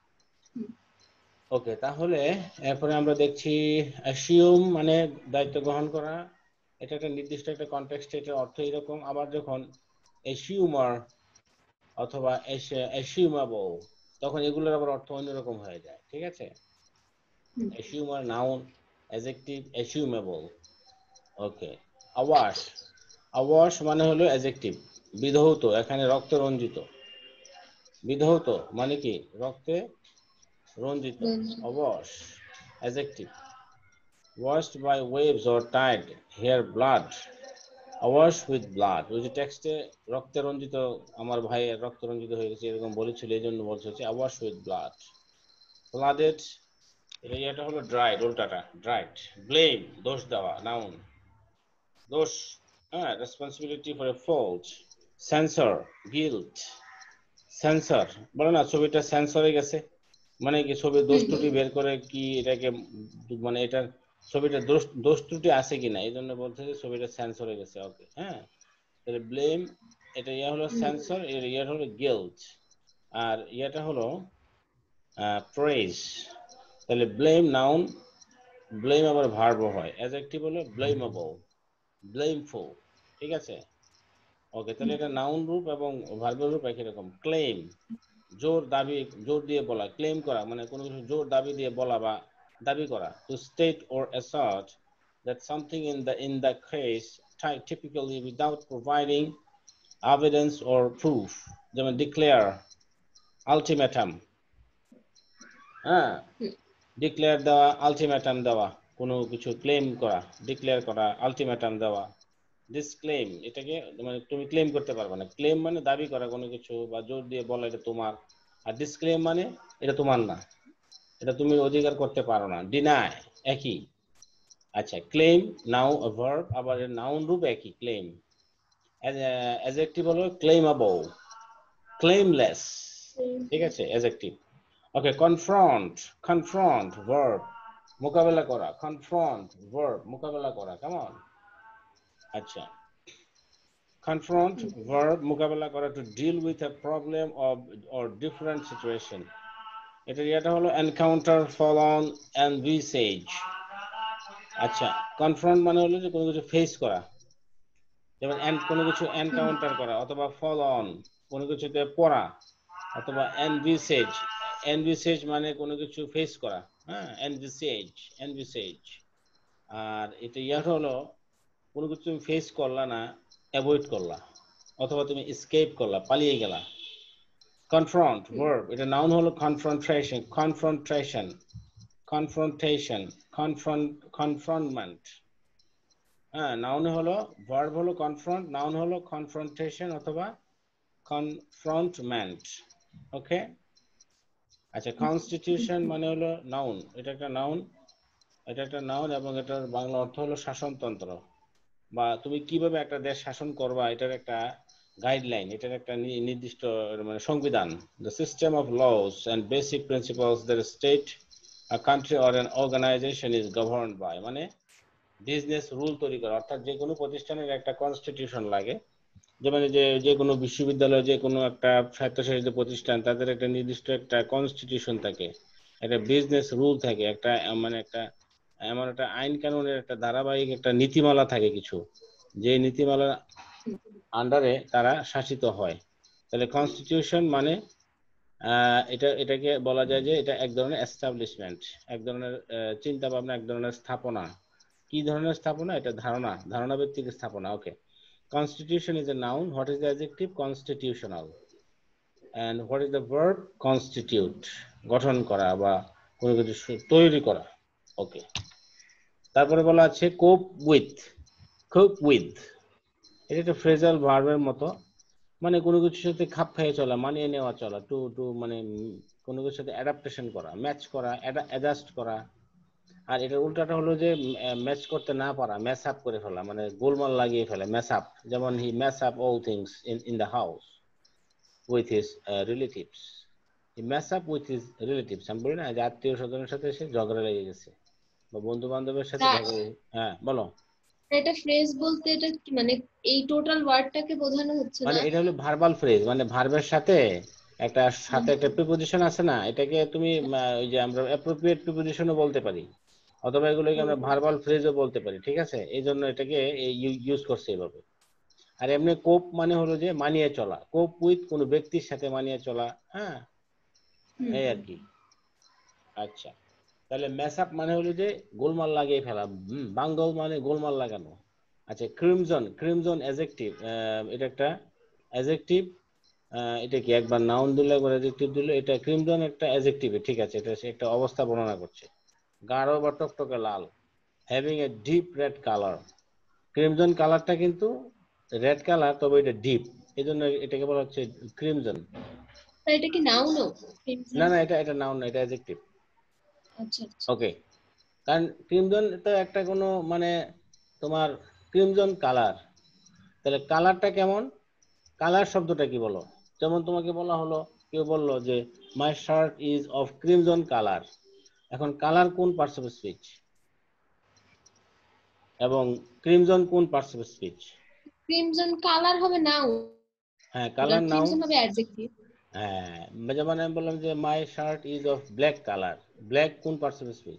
ওকে, তাহলে এরপরে আমরা দেখছি অ্যাসিউম মানে দায়িত্ব গ্রহণ করা, এটা একটা নির্দিষ্ট একটা কনটেক্সটে এটার অর্থ এরকম। আবার যখন অ্যাসিউমার অথবা অ্যাসিউমেবল, তখন এগুলোর আবার অর্থ অন্যরকম হয়ে যায়, ঠিক আছে। অ্যাসিউমার নাউন, অ্যাডজেক্টিভ, অ্যাসিউমেবল। ওকে। আওয়াশ, আওয়াশ মানে হলো অ্যাডজেক্টিভ, বিধৌত, এখানে রক্ত রঞ্জিত। বিধৌত মানে কি? রক্তে রঞ্জিত। অবশ, adjective. washed by waves or tide, here blood, awash with blood। ওই যে টেক্সটে রক্তে রঞ্জিত, আমার ভাইয়ের রক্ত রঞ্জিত হয়ে গেছে এরকম বলেছিল, এই জন্য বলছে হচ্ছে awash with blood। flooded, এটা হলো ড্রাইড, উল্টাটা ড্রাইড। ব্লেম, দোষ দেওয়া, নাউন, দোষ, হ্যাঁ, responsibility for a fault. Censure, guilt. Censure, বলে না ছবিটা সেন্সর হয়ে গেছে, মানে কি ছবির দোষ ত্রুটি বের করে কি এটাকে, মানে এটার ছবিটা দোষ ত্রুটি আছে কিনা, এই জন্য বলছে যে ছবিটা সেন্সর হয়ে গেছে। ওকে, হ্যাঁ, তাহলে ব্লেম, এটা ইয়া হলো সেন্সর, এর ইয়া হলো গিল্ট, আর ইয়াটা হলো প্রেজ। তাহলে ব্লেম নাউন, ব্লেম আবার ভার্বও হয়, অ্যাডজেক্টিভ হলো ব্লেমেবল, ব্লেমফুল, ঠিক আছে। ওকে, তাহলে এটা নাউন রূপ এবং ভার্বের রূপ একই রকম। ক্লেম, জোর দাবি, জোর দিয়ে বলা, ক্লেম করা মানে কোনো কিছু জোর দাবি দিয়ে বলা বা দাবি করা। To state or assert that something in the case typically without providing evidence or proof, যেমন declare, ultimatum, হ্যাঁ, ডিক্লেয়ার দেওয়া, আলটিমেটাম দেওয়া, কোনো কিছু ক্লেম করা, ডিক্লেয়ার করা, আলটিমেটাম দেওয়া। ডিসক্লেম, এটাকে মানে তুমি ক্লেম করতে পারবে না, ক্লেম মানে দাবি করা কোনো কিছু বা জোর দিয়ে বলা এটা তোমার, আর ডিসক্লেম মানে এটা তোমার না, এটা তুমি অধিকার করতে পারো না। ডিনাই, একই। আচ্ছা, ক্লেম নাও ভার্ব, আবার নাউন রূপ একই, ক্লেম। অ্যাডজেক্টিভ হলো ক্লেমেবল, ক্লেমলেস, ঠিক আছে, adjective. Okay, confront, confront verb, মোকাবেলা করা, কনফ্রন্ট ভার্ব, মোকাবেলা করা, কেমন? আচ্ছা, কনফ্রন্ট ভার্ব, মোকাবেলা করা, to deal with a problem or different situation. এটা হলো এনকাউন্টার, ফল অন, এনভিসেজ। আচ্ছা, কনফ্রন্ট মানে হলো যে কোনো কিছু ফেস করা, যেমন কোনো কিছু এনকাউন্টার করা, অথবা ফল অন, কোনো কিছুতে পড়া, অথবা এনভিসেজ। এনভিসেজ মানে কোনো কিছু ফেস করা, হ্যাঁ, এনভিসেজ, এনভিসেজ। আর এটা হলো কোনো কিছু তুমি ফেস করলা না, অ্যাভয়েড করলা, অথবা তুমি এসকেপ করলা, পালিয়ে গেলা। কনফ্রন্ট ভার্ব, এটা নাউন হলো কনফ্রন্টেশন, কনফ্রন্টেশন, কনফ্রন্টেশন, কনফ্রন্টমেন্ট। হ্যাঁ, নাউন হলো, ভার্ব হলো কনফ্রন্ট, নাউন হলো কনফ্রন্টেশন অথবা কনফ্রন্টমেন্ট। ওকে। আচ্ছা, কনস্টিটিউশন মানে হলো নাউন, এটা একটা নাউন, এটা একটা নাউন এবং এটার বাংলা অর্থ হলো শাসনতন্ত্র, বা তুমি কিভাবে একটা দেশ শাসন করবা এটার একটা গাইডলাইন, এটার একটা নির্দিষ্ট মানে সংবিধান, the system of laws and basic principles that state a country or an organisation is governed by, মানে বিজনেস রুল তৈরি করা, অর্থাৎ যে কোনো প্রতিষ্ঠানের একটা কনস্টিটিউশন লাগে। যেমন যে কোনো বিশ্ববিদ্যালয়, যে কোনো একটা স্বায়ত্তশাসিত প্রতিষ্ঠান, তাদের একটা নির্দিষ্ট একটা কনস্টিটিউশন থাকে, একটা বিজনেস রুল থাকে, একটা মানে একটা এমন একটা আইন কানুনের একটা ধারাবাহিক একটা নীতিমালা থাকে কিছু, যে নীতিমালার আন্ডারে তারা শাসিত হয়। তাহলে কনস্টিটিউশন মানে এটাকে বলা যায় যে এটা এক ধরনের এস্টাবলিশমেন্ট, এক ধরনের চিন্তা ভাবনা, এক ধরনের স্থাপনা। কি ধরনের স্থাপনা? এটা ধারণা ভিত্তিক স্থাপনা। ওকে, constitution is a noun. What is the adjective? Constitutional. And what is the verb? Constitute, গঠন করা বা কোনো কিছু তৈরি করা। ওকে, তারপরে বলা আছে কোপ উইথ, এটা একটা ফ্রেজাল ভার্বের মতো, মানে কোনো কিছুর সাথে খাপ খাইয়ে চলা, মানিয়ে নেওয়া চলা, টু টু মানে কোনো কিছুর সাথে অ্যাডাপ্টেশন করা, ম্যাচ করা, অ্যাডজাস্ট করা। আর এটার উল্টাটা হলো যে ম্যাচ করতে না পারা, ম্যাচ আপ করে ফেলা, মানে গোলমাল লাগিয়ে ফেলে, ম্যাচ আপ। যেমন he match up all things in the house with his relatives. He match up with his relatives, আমি বলি না যে আত্মীয় স্বজনের সাথে সে ঝগড়া লেগে গেছে বা বন্ধু বান্ধবের সাথে ঝগড়া। হ্যাঁ বলো। এটা ফ্রেজ বলতে এটা কি মানে এই টোটাল ওয়ার্ডটাকে বোঝানো হচ্ছে মানে না? এটা হলো ভার্বাল ফ্রেজ, মানে ভার্বের সাথে একটা প্রিপোজিশন আছে না, এটাকে তুমি ওই যে আমরা অ্যাপ্রোপ্রিয়েট প্রিপোজিশনও বলতে পারি, অথবা এগুলোকে আমরা ভার্বাল ফ্রেজও বলতে পারি। ঠিক আছে, এই জন্য এটাকে ইউজ করছে এভাবে। আর এমনি কোপ মানে হলো যে মানিয়ে চলা, কোপ উইথ কোনো ব্যক্তির সাথে মানিয়ে চলা। হ্যাঁ, এই আর কি। আচ্ছা, তাহলে ম্যাশ আপ মানে হলো যে গোলমাল লাগিয়ে ফেলা, বাঙ্গল মানে গোলমাল লাগানো। আচ্ছা, ক্রিমজন অ্যাডজেক্টিভ, এটা একটা অ্যাডজেক্টিভ। এটা কি একবার নাউন দিলে একবার অ্যাডজেক্টিভ দিলে, এটা ক্রিমজন একটা অ্যাডজেক্টিভ। ঠিক আছে, এটা একটা অবস্থা বর্ণনা করছে। গাঢ় বা টকটকে লাল, having a deep red colour. Crimson কালারটা কিন্তু রেড কালার, তবে এটা ডিপ, এই জন্য এটাকে বলা হচ্ছে ক্রিমজন। এটা কি নাউনও? না না, এটা নাউন না, এটা অ্যাডজেক্টিভ। আচ্ছা আচ্ছা। ওকে, কারণ ক্রিমজন তো একটা কোনো মানে তোমার ক্রিমজন কালার, তাহলে কালারটা কেমন? কালার শব্দটা কি বলো? যেমন তোমাকে বলা হলো, কেউ বললো যে my shirt is of crimson colour. এখন কালার কোন পার্টস অফ স্পিচ এবং ক্রিমজন কোন parts of speech? Crimson colour হবে নাউন, হ্যাঁ, আর কালার নাউন। ক্রিমজন হবে অ্যাডজেক্টিভ। হ্যাঁ, যেমন আমি বললাম যে my shirt is of black colour, black কোন পার্টস অফ স্পিচ?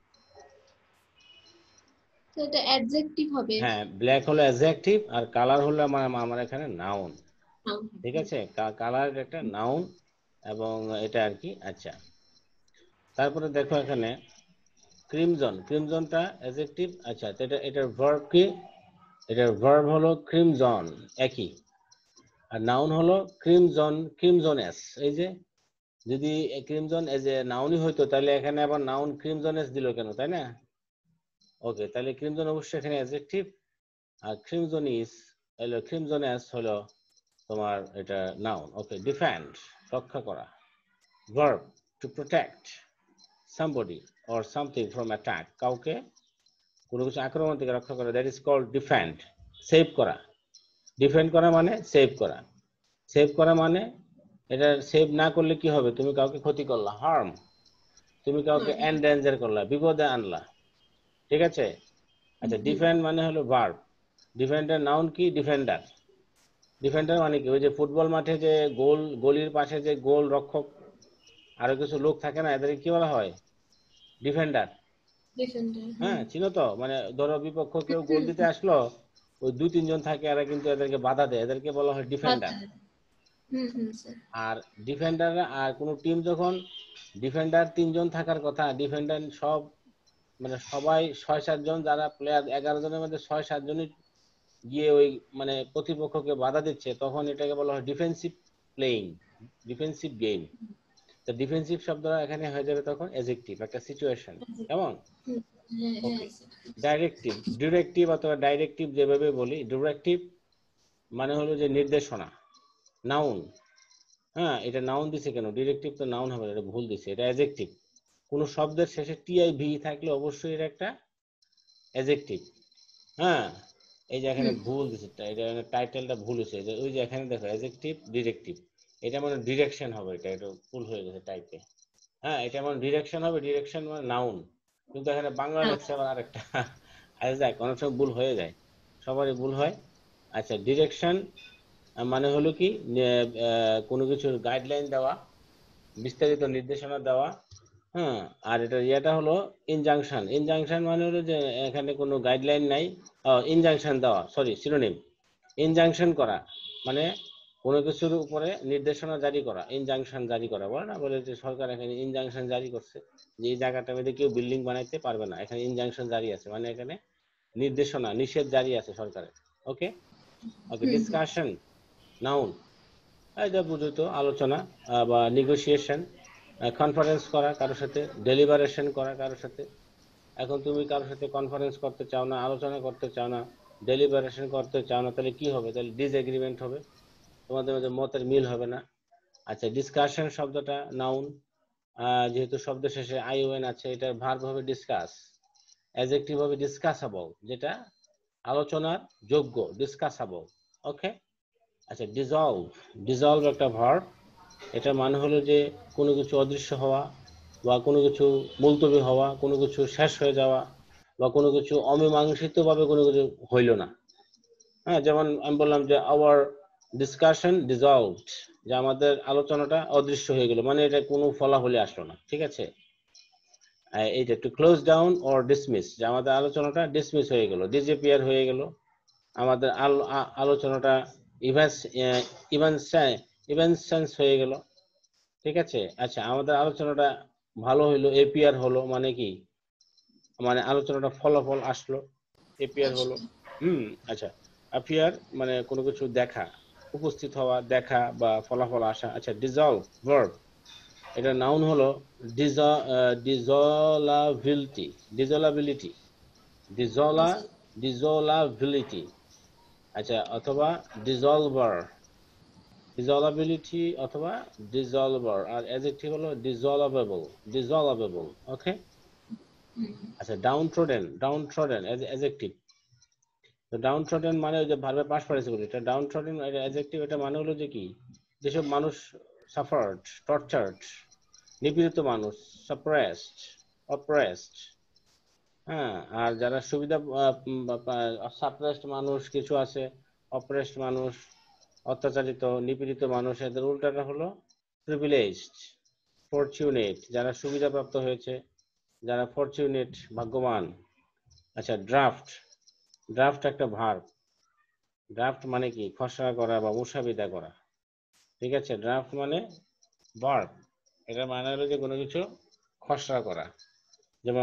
তো এটা অ্যাডজেক্টিভ হবে। হ্যাঁ, ব্ল্যাক হলো অ্যাডজেক্টিভ আর কালার হলো আমার এখানে নাউন। নাউন। ঠিক আছে, কালার একটা নাউন এবং এটা আর কি। আচ্ছা, তারপরে দেখো এখানে ক্রিমজনটা অ্যাডজেক্টিভ। আচ্ছা, এটার ভার্ব কি? এটার ভার্ব হলো ক্রিমজন, একই। আর নাউন হলো ক্রিমজনেস। এই যে যদি ক্রিমজন এজ এ নাউনই হইতো, তাহলে এখানে আবার নাউন ক্রিমজনেস দিল কেন, তাই না? ওকে, তাহলে ক্রিমজন অবশ্যই এখানে অ্যাডজেক্টিভ, আর ক্রিমজনেস হলো তোমার এটা নাউন। ওকে, ডিফেন্ড, রক্ষা করা। Verb to protect somebody or something from attack, কাউকে কোনো কিছু আক্রমণ থেকে রক্ষা করা, that is called defend. Save করা, ডিফেন্ড করা মানে সেভ করা। সেভ করা মানে এটা সেভ না করলে কি হবে? তুমি কাউকে ক্ষতি করলা, হার্ম। তুমি কাউকে এন্ডেঞ্জার করলা, বিপদে আনলা। ঠিক আছে। আচ্ছা, ডিফেন্ড মানে হলো ভার্ব। ডিফেন্ডার নাউন কি? ডিফেন্ডার। ডিফেন্ডার মানে কি? ওই যে ফুটবল মাঠে যে গলির পাশে যে গোল রক্ষক আরো কিছু লোক থাকে না, এদেরকে কি বলা হয়? ডিফেন্ডার। হ্যাঁ, চিনো তো? মানে ধরো বিপক্ষ কেউ গোল দিতে আসলো, ওই 2-3 জন থাকে, এরা কিন্তু এদেরকে বাধা দেয়, এদেরকে বলা হয় ডিফেন্ডার। আর ডিফেন্ডার, আর কোন টিম যখন ডিফেন্ডার 3 জন থাকার কথা, ডিফেন্ডার সব মানে সবাই 6-7 জন, যারা প্লেয়ার 11 জনের মধ্যে 6-7 জনই গিয়ে ওই মানে প্রতিপক্ষকে বাধা দিচ্ছে, তখন এটাকে বলা হয় ডিফেন্সিভ প্লেইং, ডিফেন্সিভ গেম। তো ডিফেন্সিভ শব্দটা এখানে হয়ে যাবে তখন অ্যাডজেক্টিভ, একটা সিচুয়েশন। কেমন? ওকে, ডিরেক্টিভ অথবা ডাইরেক্টিভ যেভাবে বলি, ডিরেক্টিভ মানে হলো যে নির্দেশনা, নাউন। হ্যাঁ, এটা নাউন দিছে কেন? ডিরেক্টিভ তো নাউন হবে, এটা ভুল দিছে, এটা অ্যাডজেক্টিভ। কোন শব্দের শেষে টি আই ভি থাকলে অবশ্যই এটা একটা অ্যাডজেক্টিভ। হ্যাঁ, এই যে এখানে ভুল দিছে, এটা টাইটেলটা ভুল হয়েছে, ওই যে এখানে দেখো অ্যাডজেক্টিভ ডিরেক্টিভ, এটা মানে ডিরেকশন হবে, এটা ভুল হয়ে গেছে টাইপে। হ্যাঁ, এটা মানে ডিরেকশন হবে, ডিরেকশন মানে নাউন, কিন্তু এখানে বাংলা লেখছে আবার আরেকটা। আচ্ছা যাক, অনেক সময় ভুল হয়ে যায়, সবারই ভুল হয়। আচ্ছা, ডিরেকশন মানে হলো কি, কোনো কিছুর গাইডলাইন দেওয়া, বিস্তারিত নির্দেশনা দেওয়া। হ্যাঁ, আর এটা ইয়েটা হলো ইনজাংশন। ইনজাংশন মানে হলো যে এখানে কোনো গাইডলাইন নাই, ইনজাংশন দেওয়া, সরি সিনোনিম। ইনজাংশন করা মানে কোনো কিছুর উপরে নির্দেশনা জারি করা, ইনজাংশন জারি করা, বলে না, বলে যে সরকার এখানে ইনজাংশন জারি করছে যে এই জায়গাটার মধ্যে কেউ বিল্ডিং বানাইতে পারবে না, এখানে ইনজাংশন জারি আছে, মানে এখানে নির্দেশনা, নিষেধ জারি আছে সরকারের। ওকে ওকে। ডিসকাশন নাউন, এটা বুঝো তো, আলোচনা বা নেগোসিয়েশন, কনফারেন্স করা কারোর সাথে, ডেলিবারেশন করা কারোর সাথে। এখন তুমি কারোর সাথে কনফারেন্স করতে চাও না, আলোচনা করতে চাও না, ডেলিবারেশন করতে চাও না, তাহলে কি হবে? তাহলে ডিসএগ্রিমেন্ট হবে, তোমাদের মধ্যে মতের মিল হবে না। আচ্ছা, ডিসকাশন শব্দটা নাউন, যেহেতু শব্দ শেষে আইওএন আছে, এটার ভার্ব হবে ডিসকাস, অ্যাডজেক্টিভ হবে ডিসকাসেবল, যেটা আলোচনার যোগ্য, ডিসকাসেবল। ওকে। আচ্ছা, ডিজলভ, ডিজলভ একটা ভার্ব, এটার মানে হলো যে কোনো কিছু অদৃশ্য হওয়া, বা কোনো কিছু মুলতবি হওয়া, কোনো কিছু শেষ হয়ে যাওয়া, বা কোনো কিছু অমীমাংসিতভাবে কোনো কিছু হইল না। হ্যাঁ, যেমন আমি বললাম যে আওয়ার ডিসকাশন ডিজলভড, যে আমাদের আলোচনাটা অদৃশ্য হয়ে গেল, মানে এটা কোনো ফলাফলে আসলো না। ঠিক আছে, এইটা to close down or dismiss, যে আমাদের আলোচনাটা ডিসমিস হয়ে গেল, ডিসঅ্যাপিয়ার হয়ে গেল, আমাদের আলোচনাটা ইভেন্সেন্স হয়ে গেল। ঠিক আছে। আচ্ছা, আমাদের আলোচনাটা ভালো হইলো, এপিয়ার হলো, মানে কি, মানে আলোচনাটা ফলাফল আসলো, এপিয়ার হলো। আচ্ছা, অ্যাপিয়ার মানে কোনো কিছু দেখা, উপস্থিত হওয়া, দেখা বা ফলাফল আসা। আচ্ছা, ডিজলভ ভার্ব, এটা নাউন হলো ডিজলাবিলিটি, ডিজলাবিলিটি, ডিজলাবিলিটি। আচ্ছা, অথবা ডিজলভার, ডিজলাবিলিটি অথবা ডিজলভার। আর অ্যাডজেক্টিভ হলো ডিজলভেবল, ডিজলভেবল। ওকে। আচ্ছা, downtrodden, downtrodden adjective. তো ডাউন ট্রোডেন মানে ওই যে ভার্বের পাস্ট পার্টিসিপল, এটা ডাউন ট্রোডেন এটা অ্যাডজেক্টিভ, এটা মানে হলো যে কি, যেসব মানুষ সাফার্ড, টর্চার্ড, নিপীড়িত মানুষ, সাপ্রেসড, অপ্রেসড। হ্যাঁ, আর যারা সুবিধা, সাপ্রেসড মানুষ কিছু আছে, অপ্রেসড মানুষ, অত্যাচারিত, নিপীড়িত মানুষ, এদের উল্টাটা হলো প্রিভিলেজড, ফরচুনেট, যারা সুবিধাপ্রাপ্ত হয়েছে, যারা ফরচুনেট, ভাগ্যবান। আচ্ছা, ড্রাফট, ড্রাফট একটা ভার্ব। ড্রাফট মানে কি, খসড়া করা বা মুসাবিদা করা। ঠিক আছে, ড্রাফট মানে ভার্ব, এটা মানে হলো যে কোনো কিছু খসড়া করা। যেমন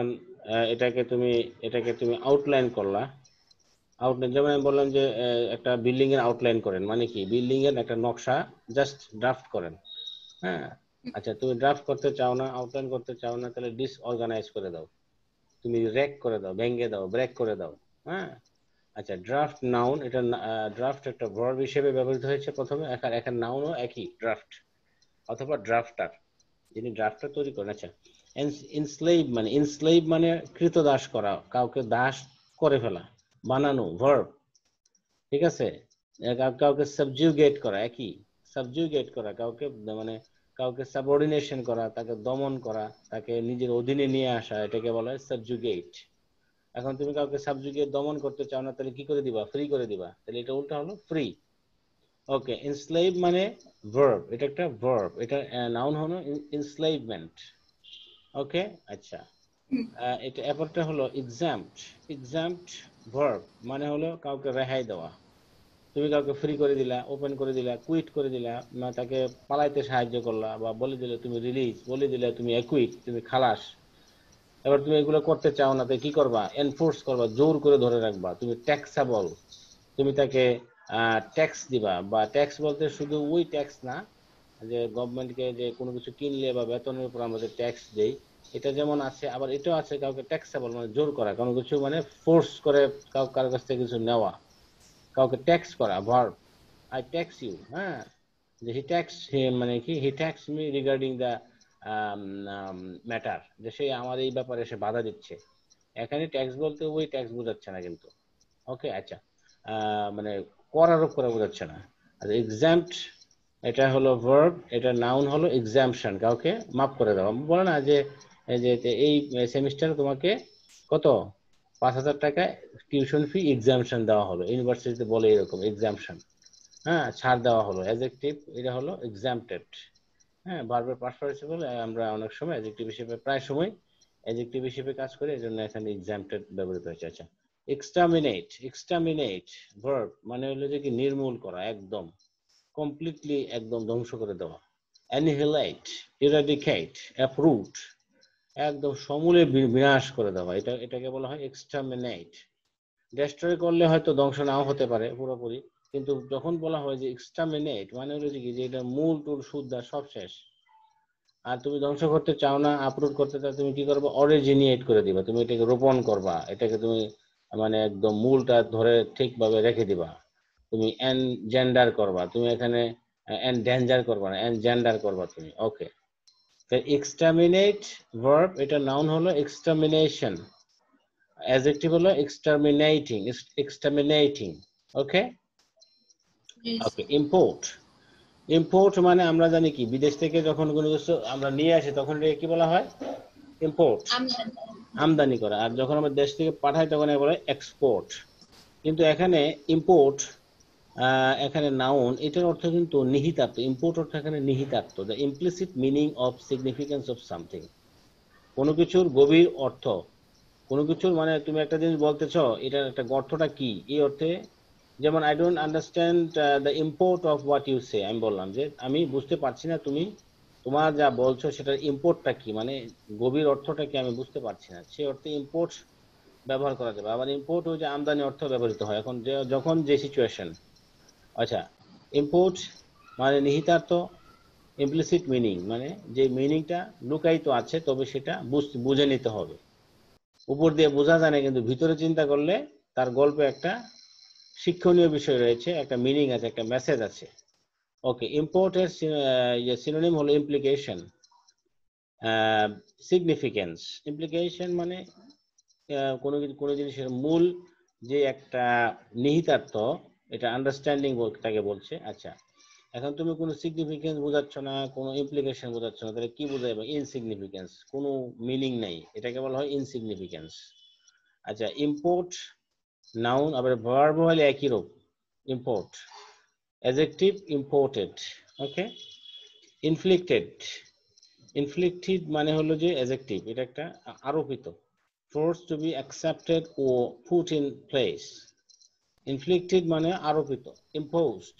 এটাকে তুমি আউটলাইন করলা, আউটলাইন, যেমন আমি বললাম যে একটা বিল্ডিং এর আউটলাইন করেন, মানে কি, বিল্ডিং এর একটা নকশা জাস্ট ড্রাফট করেন। হ্যাঁ। আচ্ছা, তুমি ড্রাফট করতে চাও না, আউটলাইন করতে চাও না, তাহলে ডিসঅর্গানাইজ করে দাও, তুমি রেক করে দাও, ভেঙে দাও, ব্রেক করে দাও। হ্যাঁ। আচ্ছা, ড্রাফট নাউন, এটা ড্রাফট একটা ভার্ব হিসেবে ব্যবহৃত হয়েছে প্রথমে, এখানে নাউনও একই, ড্রাফট অথবা ড্রাফটার, যিনি ড্রাফটার তৈরি করেন। আচ্ছা, ইনস্লেভ মানে কৃতদাস করা, কাউকে দাস করে ফেলা, বানানো ভার্ব। ঠিক আছে। কাউকে সাবজুগেট করা, একই, সাবজুগেট করা কাউকে, মানে কাউকে সাবঅর্ডিনেশন করা, তাকে দমন করা, তাকে নিজের অধীনে নিয়ে আসা, এটাকে বলা হয় সাবজুগেট। এখন তুমি কাউকে সাবজুগেট, দমন করতে চাও না, তাহলে কি করে দিবা? ফ্রি করে দিবা, তাহলে এটা উল্টা হলো ফ্রি। ওকে, এনস্লেভ মানে ভার্ব, এটা একটা ভার্ব, এটা নাউন হলো এনস্লেভমেন্ট। ওকে। আচ্ছা, এটা অ্যাপারটা হলো এক্সাম্পট, এক্সাম্পট ভার্ব মানে হলো কাউকে রেহাই দেওয়া। তুমি কাউকে ফ্রি করে দিলা, ওপেন করে দিলা, কুইট করে দিলা, না তাকে পালাইতে সাহায্য করলা, বা বলে দিলে তুমি রিলিজ, বলে দিলে তুমি একুইট, তুমি খালাস। এবার তুমি এগুলো করতে চাও না, তাই কি করবা? এনফোর্স করবা, জোর করে ধরে রাখবা। তুমি ট্যাক্সেবল, তুমি তাকে ট্যাক্স দিবা, বা ট্যাক্স বলতে শুধু ওই ট্যাক্স না, যে গভর্নমেন্টকে যে কোনো কিছু কিনলে বা বেতনের উপর আমাদের ট্যাক্স দেই, এটা যেমন আছে, আবার এটাও আছে কাউকে ট্যাক্সেবল মানে জোর করা, কোনো কিছু মানে ফোর্স করে কারোর কাছ থেকে কিছু নেওয়া, কাউকে ট্যাক্স করা, ভার্ব। I tax you. হ্যাঁ, যে হি ট্যাক্স, মানে কি, he tax me regarding the matter, যে সে আমার এই ব্যাপারে সে বাধা দিচ্ছে। এখানে ট্যাক্স বলতে ওই ট্যাক্স বোঝাচ্ছে না কিন্তু। ওকে। আচ্ছা, মানে করারোপ করা বোঝাচ্ছে না। আর এক্সাম্পট এটা হলো ভার্ব, এটা নাউন হলো এক্সাম্পশন, কাউকে মাফ করে দেওয়া। বলে না যে এই সেমিস্টারে তোমাকে কত 5,000 টাকা টিউশন ফি এক্সাম্পশন দেওয়া হলো, ইউনিভার্সিটিতে বলে এরকম এক্সাম্পশন, হ্যাঁ, ছাড় দেওয়া হলো। অ্যাডজেক্টিভ এটা হলো এক্সাম্পটেড। হ্যাঁ, ভার্বের পাস্ট পার্টিসিপল আমরা অনেক সময় অ্যাডজেক্টিভ হিসেবে, প্রায় সময় অ্যাডজেক্টিভ হিসেবে কাজ করি, এজন্য এখানে এক্সাম্পটেড ব্যবহৃত হয়েছে। আচ্ছা, এক্সটারমিনেট, এক্সটারমিনেট ভার্ব মানে হলো যে কি নির্মূল করা, একদম কমপ্লিটলি, একদম ধ্বংস করে দেওয়া। অ্যানিহিলেট, ইরাডিকেট, অ্যাপ্রুট, একদম সমূলে বিনাশ করে দেওয়া, এটাকে বলা হয় এক্সটারমিনেট। ডেস্ট্রয় করলে হয়তো ধ্বংস নাও হতে পারে পুরোপুরি, কিন্তু যখন বলা হয় যে এক্সটারমিনেট মানে হলো যে কি, যে এটা মূল টুল শুদ্ধা সব শেষ, আর তুমি ধ্বংস করতে চাও না, আপলোড করতে চাও, তুমি কি করবে, অরিজিনিয়েট করে দিবা, তুমি এটাকে রোপণ করবা, এটাকে তুমি মানে একদম মূলটা ধরে ঠিকভাবে রেখে দিবা, তুমি এনজেন্ডার করবা, তুমি এখানে এনডেঞ্জার করবা না, এনজেন্ডার করবা তুমি। ওকে, এক্সটারমিনেট ভার্ব, এটা নাউন হলো এক্সটারমিনেশন, অ্যাডজেক্টিভ হলো exterminating, exterminating. Okay, Yes. Okay. Import, import মানে আমরা জানি কি, বিদেশ থেকে যখন কোনো কিছু আমরা নিয়ে আসি তখন এটাকে কি বলা হয়, ইম্পোর্ট, আমদানি করা। আর যখন আমরা দেশ থেকে পাঠাই তখন বলা হয় এক্সপোর্ট। কিন্তু এখানে ইম্পোর্ট, এখানে নাউন, এটার অর্থ কিন্তু নিহিতার্থ। ইম্পোর্ট অর্থ এখানে নিহিতার্থ, the implicit meaning of significance of something, কোনো কিছুর গভীর অর্থ, কোনো কিছুর মানে তুমি একটা জিনিস বলতেছ, এটার একটা অর্থটা কি, এই অর্থে। যেমন I don't understand the import of what you say, আমি বললাম যে আমি বুঝতে পারছি না তুমি তোমার যা বলছো সেটার ইম্পোর্টটা কি, মানে গভীর অর্থটা কি আমি বুঝতে পারছি না, সে অর্থে ইম্পোর্ট ব্যবহার করা যাবে। আবার ইম্পোর্ট ওই যে আমদানি অর্থ ব্যবহৃত হয় এখন যখন যে সিচুয়েশন। আচ্ছা, ইম্পোর্ট মানে নিহিতার্থ, ইমপ্লিসিট মিনিং মানে যে মিনিংটা লুকায়িত আছে তবে সেটা বুঝে নিতে হবে। উপর দিয়ে বোঝা যায় না, কিন্তু ভিতরে চিন্তা করলে তার গল্পে একটা শিক্ষণীয় বিষয় রয়েছে, একটা মিনিং আছে, একটা মেসেজ আছে। ওকে, ইম্পোর্টের সিনোনিম হলো ইমপ্লিকেশন, সিগনিফিকেন্স। ইমপ্লিকেশন মানে কোনো জিনিসের মূল যে একটা নিহিতার্থ, এটা আন্ডারস্ট্যান্ডিং তাকে বলছে। আচ্ছা, এখন তুমি কোনো সিগনিফিকেন্স বোঝাচ্ছ না, কোনো ইমপ্লিকেশন বোঝাচ্ছ না, তাহলে কি বোঝাবে, ইনসিগনিফিকেন্স, কোনো মিনিং নেই, এটাকে বলা হয় ইনসিগনিফিকেন্স। আচ্ছা, ইম্পোর্ট নাউন, আবার ভার্ব হলে একই রূপ, import. Adjective imported. Okay, inflicted, inflicted মানে হলো যে অ্যাডজেক্টিভ, এটা একটা আরোপিত, force to be accepted or put in place. Inflicted মানে আরোপিত, ইম্পোজড,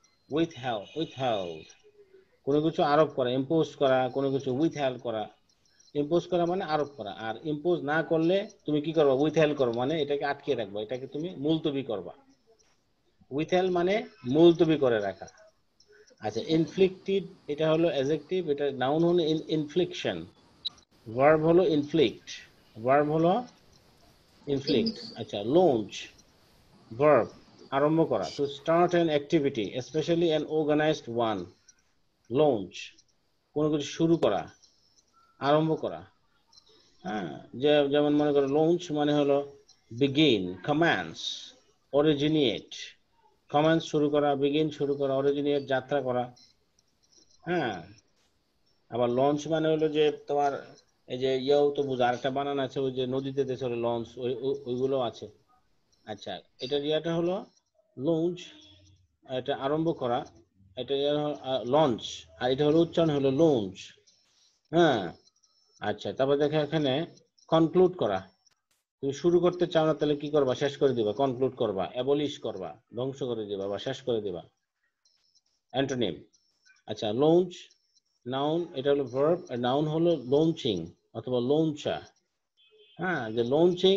উইথহেল্ড, কোনো কিছু আরোপ করা, ইম্পোজ করা, কোনো কিছু উইথহেল্ড করা। ইম্পোজ করা মানে আরোপ করা, আর ইম্পোজ না করলে তুমি কি করবা, উইথহেল্ড করো, মানে এটাকে আটকে রাখবা, এটাকে তুমি মুলতবি করবা। উইথহেল্ড মানে মুলতবি করে রাখা। আচ্ছা, ইনফ্লিক্টেড এটা হলো অ্যাডজেক্টিভ, এটা নাউন হলো ইনফ্লিকশন, ভার্ব হলো ইনফ্লিক্ট, ভার্ব হলো ইনফ্লিক্ট। আচ্ছা, লঞ্চ ভার্ব আরম্ভ করা, to start an activity especially an organised one. Launch কোনো কিছু শুরু করা, আরম্ভ করা। হ্যাঁ, যেমন মনে করো লঞ্চ মানে হলো বিগিন, কমেন্স, অরিজিনিয়েট। কমেন্স শুরু করা, বিগিন শুরু করা, অরিজিনিয়েট যাত্রা করা। হ্যাঁ, আবার লঞ্চ মানে হলো যে তোমার এই যে ইয়েও তো বুঝা, আরেকটা বানান আছে ওই যে নদীতে যে চলে লঞ্চ, ওইগুলো আছে। আচ্ছা, এটার ইয়েটা হলো লঞ্চ, এটা আরম্ভ করা, এটা লঞ্চ, আর এটা হলো উচ্চারণ হলো লঞ্চ। হ্যাঁ, আচ্ছা, তারপর দেখো এখানে কনক্লুড করা, তুমি শুরু করতে চাও না তাহলে কি করবা, শেষ করে দিবা, কনক্লুড করবা, অ্যাবলিশ করবা, ধ্বংস করে দিবা বা শেষ করে দিবা। অ্যান্টোনিম। আচ্ছা, লঞ্চ নাউন, এটা হলো ভার্ব, নাউন হলো লঞ্চিং অথবা লঞ্চা। হ্যাঁ, যে লঞ্চিং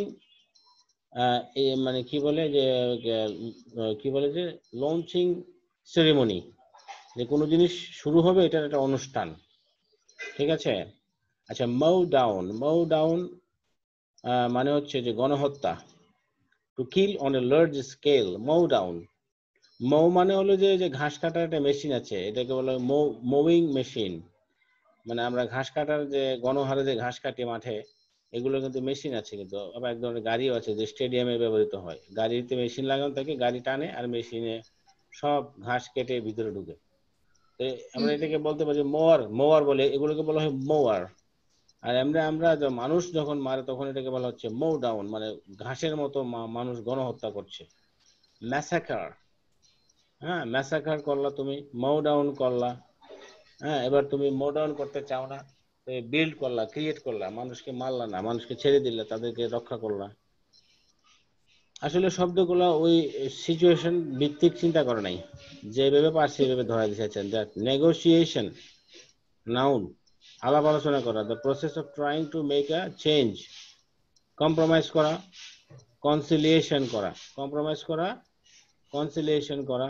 মানে কি বলে যে কি বলে যে লঞ্চিং সেরেমনি, যে কোনো জিনিস শুরু হবে, এটার একটা অনুষ্ঠান। ঠিক আছে। আচ্ছা, মাউ ডাউন, মাউ ডাউন মানে হচ্ছে যে গণহত্যা, to kill on a large scale, mow down. Mow মানে হলো যে ঘাস কাটার একটা মেশিন আছে, এটাকে বলা হয় মোউইং মেশিন, মানে আমরা ঘাস কাটার যে গণহারে যে ঘাস কাটি মাঠে, এগুলো কিন্তু মেশিন আছে, কিন্তু আবার এক ধরনের গাড়িও আছে যে স্টেডিয়ামে ব্যবহৃত হয়। গাড়িতে মেশিন লাগানো থাকে, গাড়ি টানে আর মেশিনে সব ঘাস কেটে ভিতরে ঢুকে। তো আমরা এটাকে বলতে পারি মোয়ার, মোয়ার বলে, এগুলোকে বলা হয় মোয়ার। আর আমরা মানুষ যখন মারে তখন এটাকে বলা হচ্ছে মো ডাউন, মানে ঘাসের মতো মানুষ গণহত্যা করছে, ম্যাসাকার। হ্যাঁ, ম্যাসাকার করলা তুমি, মো ডাউন করলা। হ্যাঁ, এবার তুমি মো ডাউন করতে চাও না, বিল্ড করলা, ক্রিয়েট করলা, মানুষকে মারলা না, মানুষকে ছেড়ে দিলে, তাদেরকে রক্ষা করলা। আসলে শব্দগুলো ওই সিচুয়েশন ভিত্তিক চিন্তা করে নাই, যেভাবে পারছে সেভাবে ধরা দিয়েছেন। দ্যাট নেগোসিয়েশন, নাউন, আলাপ আলোচনা করা, the process of trying to make a change, compromise করা, কনসিলিয়েশন করা, কম্প্রোমাইজ করা, কনসিলিয়েশন করা।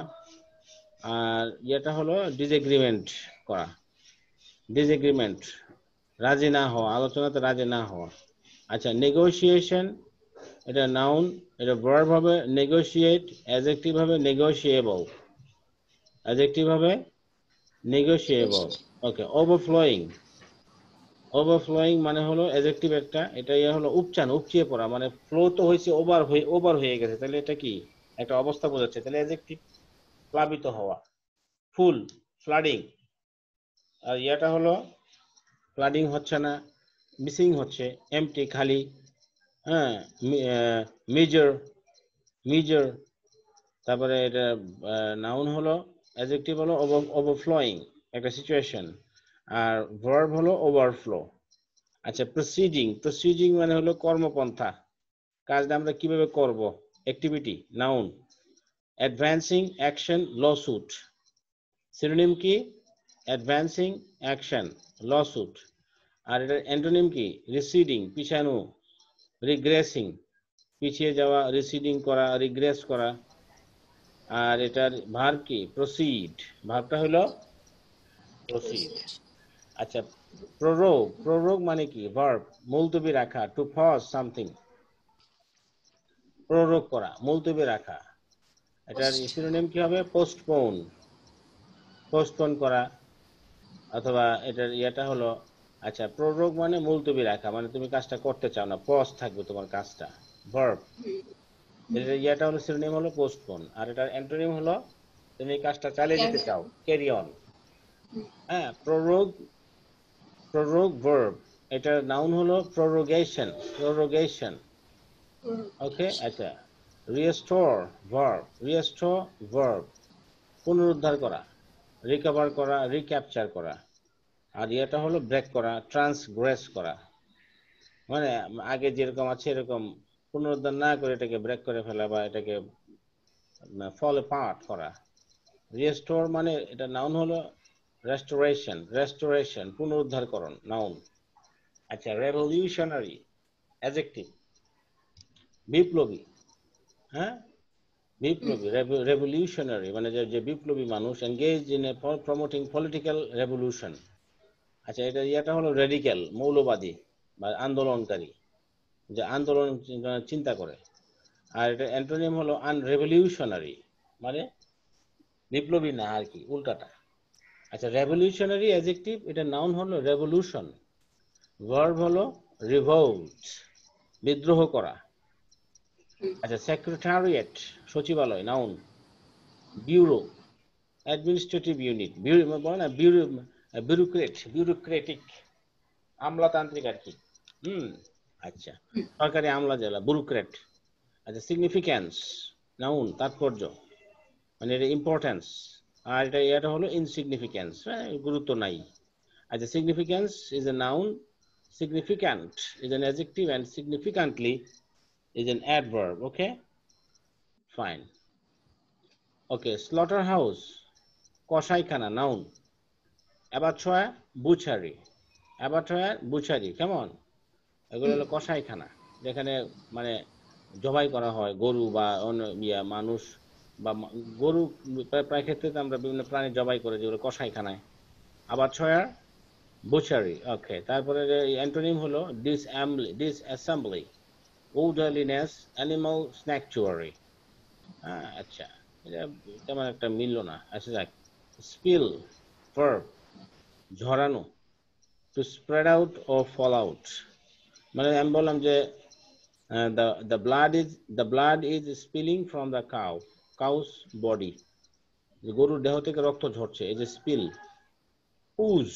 আর এটা হলো ডিসএগ্রিমেন্ট করা, ডিসএগ্রিমেন্ট, রাজি না হওয়া, আলোচনাতে রাজি না হওয়া। আচ্ছা, নেগোসিয়েশন এটা নাউন, এটা ভার্ব হবে নেগোশিয়েট, অ্যাডজেক্টিভ হবে নেগোশিয়েবল, অ্যাডজেক্টিভ হবে নেগোশিয়েবল। ওকে, ওভারফ্লোয়িং, ওভারফ্লোয়িং মানে হলো অ্যাডজেক্টিভ একটা, এটা হলো উপচান, উপচিয়ে পড়া, মানে ফ্লো তো হয়েছে, ওভার হয়ে গেছে, তাহলে এটা কি একটা অবস্থা বোঝাচ্ছে, তাহলে অ্যাডজেক্টিভ। প্লাবিত হওয়া, ফুল, ফ্লাডিং। আর এটা হলো ফ্লাডিং হচ্ছে না, মিসিং হচ্ছে, এমটি, খালি। হ্যাঁ, মেজর, মেজর। তারপরে এটা নাউন হলো, অ্যাডজেক্টিভ হলো ওভারফ্লোয়িং, একটা সিচুয়েশন। আর ভার্ব হলো ওভারফ্লো। আচ্ছা, প্রসিডিং, প্রসিডিং মানে হলো কর্মপন্থা, কাজটা আমরা কিভাবে করব, activity, noun. Advancing action, lawsuit. Synonym কি? Advancing action, lawsuit. আর এটার অ্যান্টোনিম কি? রিসিডিং, পিছানো, রিগ্রেসিং, পিছিয়ে যাওয়া, রিসিডিং করা, রিগ্রেস করা। আর এটার ভার্ব কি? প্রসিড, ভার্বটা হলো প্রসিড। আচ্ছা, প্ররোগ, প্ররোগ মানে কি? ভার্ব, মুলতবি রাখা, টু পজ সামথিং, প্ররোগ করা, মুলতবি রাখা। এটার সিনোনিম কি হবে? পোস্টপোন, পোস্টপোন করা। অথবা এটার ইয়েটা হলো, আচ্ছা, প্ররোগ মানে মুলতবি রাখা, মানে তুমি কাজটা করতে চাও না, পজ থাকবে তোমার কাজটা, ভার্ব। এটার ইয়েটা হলো, সিনোনিম হলো পোস্টপোন। আর এটার অ্যান্টোনিম হলো তুমি কাজটা চালিয়ে যেতে চাও, ক্যারি অন। হ্যাঁ, প্ররোগ, প্ররোগ ভার্ব। এটার নাউন হলো প্ররোগেশন, প্ররোগেশন। ওকে, আচ্ছা, রিস্টোর ভার্ব, রিস্টোর ভার্ব, পুনরুদ্ধার করা, রিকভার করা, রিক্যাপচার করা। আর এটা হলো ব্রেক করা, ট্রান্সগ্রেস করা, মানে আগে যেরকম আছে এরকম পুনরুদ্ধার না করে এটাকে ব্রেক করে ফেলা বা এটাকে ফল পার্ট করা। রিস্টোর মানে এটা নাউন হলো রেস্টোরেশন, রেস্টোরেশন, পুনরুদ্ধারকরণ, নাউন। আচ্ছা, রেভলিউশনারি, অ্যাডজেক্টিভ, বিপ্লবী। হ্যাঁ, বিপ্লবী, রেভলিউশনারি মানে যে বিপ্লবী মানুষ, engage in a promoting political revolution. আচ্ছা, এটা হলো রেডিক্যাল, মৌলবাদী বা আন্দোলনকারী, যে আন্দোলন চিন্তা করে। আর এটা অ্যান্টোনিম হলো আনরেভলিউশনারি, মানে বিপ্লবী না আর কি, উল্টাটা। আচ্ছা, রেভলিউশনারি অ্যাডজেক্টিভ, এটা নাউন হলো রেভলিউশন, ভার্ব হলো রিভোল্ট, বিদ্রোহ করা। আচ্ছা, সেক্রেটারিয়েট, সচিবালয়, নাউন। ব্যুরো, অ্যাডমিনিস্ট্রেটিভ ইউনিট, বলে না ব্যুরোক্রেট, ব্যুরোক্রেটিক, আমলাতান্ত্রিক আর কি। আচ্ছা, সরকারি আমলা জেলা, ব্যুরোক্রেট। আচ্ছা, সিগনিফিক্যান্স, নাউন, তাৎপর্য, মানে এটা ইম্পর্টেন্স। আর এটা হলো ইনসিগনিফিক্যান্স, গুরুত্ব নাই। আচ্ছা, significance is a noun, significant is an adjective, and significantly is an adverb. Okay, fine. Okay, slaughterhouse, কসাইখানা, noun. abattoir, butchery, abattoir, butchery, কেমন? এগুলো হলো কসাইখানা, যেখানে মানে জবাই করা হয় গরু বা অন্য মানুষ বা গরু, প্রায় ক্ষেত্রে আমরা বিভিন্ন প্রাণী জবাই করে, যেগুলো কসাইখানায়। abattoir, butchery. ওকে, তারপরে অ্যান্টোনিম হলো ডিসঅ্যাসেম্বলি, orderliness, animal sanctuary. হ্যাঁ, আচ্ছা, এটা তেমন একটা মিলল না। আচ্ছা, যাক, স্পিল, verb, ঝরানো, to spread out or fall out, মানে আমি বললাম যে the blood is spilling from the cow's body, গরুর দেহ থেকে রক্ত ঝরছে, এই যে spill, ooze,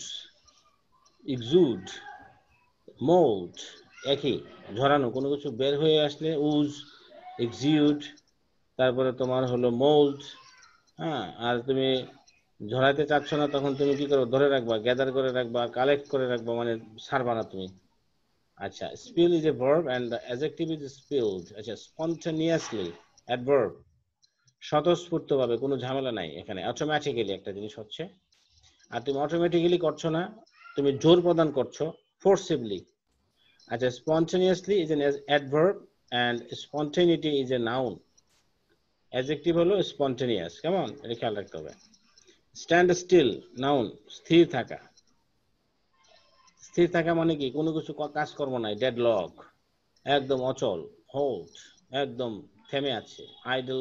exude, mold, একই, ঝরানো, কোনো কিছু বের হয়ে আসলে ooze, exude, তারপরে তোমার হলো mold, হ্যাঁ, আর তুমি ঝরাইতে চাচ্ছ না তখন তুমি কি করো, ধরে রাখবা, গ্যাদার করে রাখবা, কালেক্ট করে রাখবা, মানে ছাড়বা না তুমি। আচ্ছা, spill is a verb and the adjective is spilled. আচ্ছা, spontaneously adverb, স্বতঃস্ফূর্তভাবে, কোনো ঝামেলা নাই এখানে, অটোমেটিক্যালি একটা জিনিস হচ্ছে। আর তুমি অটোমেটিক্যালি করছো না, তুমি জোর প্রদান করছো, ফোর্সিবলি। আচ্ছা, spontaneously is an adverb and spontaneity is a noun. Adjective হলো spontaneous, কেমন, এটা খেয়াল রাখতে হবে। stand still, noun, স্থির থাকা। স্থির থাকা মানে কি, কোনো কিছু কাজকর্ম নাই, ডেডলক, একদম অচল, হোল্ড, একদম থেমে আছে, আইডল,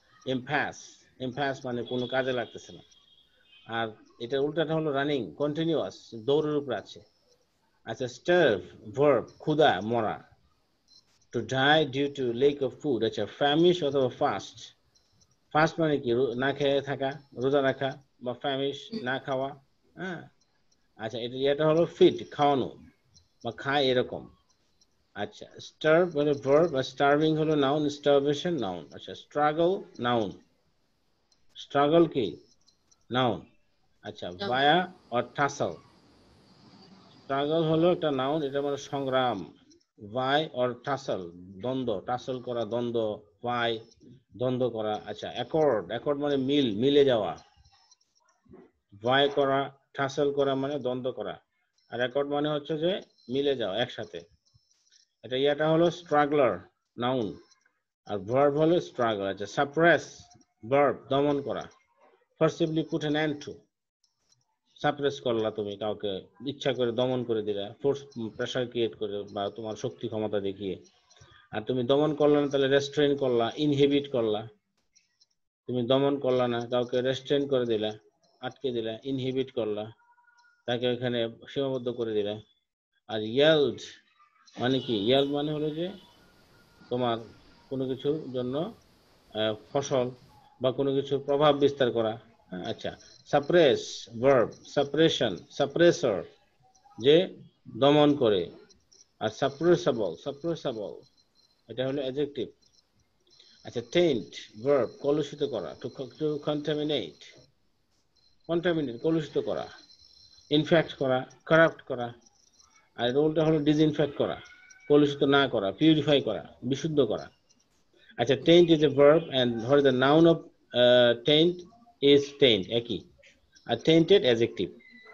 ইম্প্যাস মানে কোনো কাজে লাগতেছে না। আর এটা উল্টাটা হলো রানিং, কন্টিনিউয়াস, দৌড়ের উপর আছে। আচ্ছা, স্টার্ভ, ভার্ব, ক্ষুধা, মরা। To die due to lake of food, আচ্ছা, ফ্যামিশ অথবা ফাস্ট। ফাস্ট মানে কি, না খেয়ে থাকা, রোজা রাখা, বা ফ্যামিশ, না খাওয়া, হ্যাঁ। আচ্ছা, এটা হলো ফিড, খাওয়ানো বা খায় এরকম। আচ্ছা, স্টার্ভ হলো ভার্ব, আর স্টার্ভিং হলো নাউন, স্টারভেশন নাউন। আচ্ছা, স্ট্রাগল নাউন, স্ট্রাগল কি, নাউন। আচ্ছা, ভায়া অর টাসল, স্ট্রাগল হলো একটা নাউন, এটা মানে সংগ্রাম। ভাই অর টাসল, দ্বন্দ্ব, টাসল করা, দ্বন্দ্ব, ভাই, দ্বন্দ্ব করা। আচ্ছা, অ্যাকর্ড মানে মিলে যাওয়া। ভাই করা, টাসল করা মানে দ্বন্দ্ব করা, আর অ্যাকর্ড মানে হচ্ছে যে মিলে যাওয়া, একসাথে। এটা হলো স্ট্রাগলার, নাউন, আর ভার্ব হলো স্ট্রাগল। আচ্ছা, সাপ্রেস, ভার্ব, দমন করা। Forcibly put an end to, suppress করলা তুমি কাউকে, ইচ্ছা করে দমন করে দিলা, ফোর্স, প্রেসার ক্রিয়েট করে, বা তোমার শক্তি ক্ষমতা দেখিয়ে। আর তুমি দমন করলা না, তাহলে রেস্ট্রেন করলা, ইনহিবিট করলা। তুমি দমন করলা না, কাউকে রেস্ট্রেন করে দিলা, আটকে দিলা, ইনহিবিট করলা, তাকে এখানে সীমাবদ্ধ করে দিলা। আর ইয়েল্ড মানে কি, ইয়েল্ড মানে হলো যে তোমার কোনো কিছুর জন্য ফসল বা কোনো কিছুর প্রভাব বিস্তার করা। আচ্ছা, সাপ্রেস, ভার্ব, সাপ্রেশন, সাপ্রেসর, যে দমন করে। আর সাপ্রেসাবল এটা হলো অ্যাডজেক্টিভ। আচ্ছা, টেন্ট, ভার্ব, কলুষিত করা, টু কন্টামিনেট, কলুষিত করা, ইনফেক্ট করা, কারাপ্ট করা। আর রোলটা হলো ডিসইনফেক্ট করা, কলুষিত না করা, পিউরিফাই করা, বিশুদ্ধ করা। আচ্ছা, taint is a verb and what is the noun of taint is taint, একই। আর tainted adjective,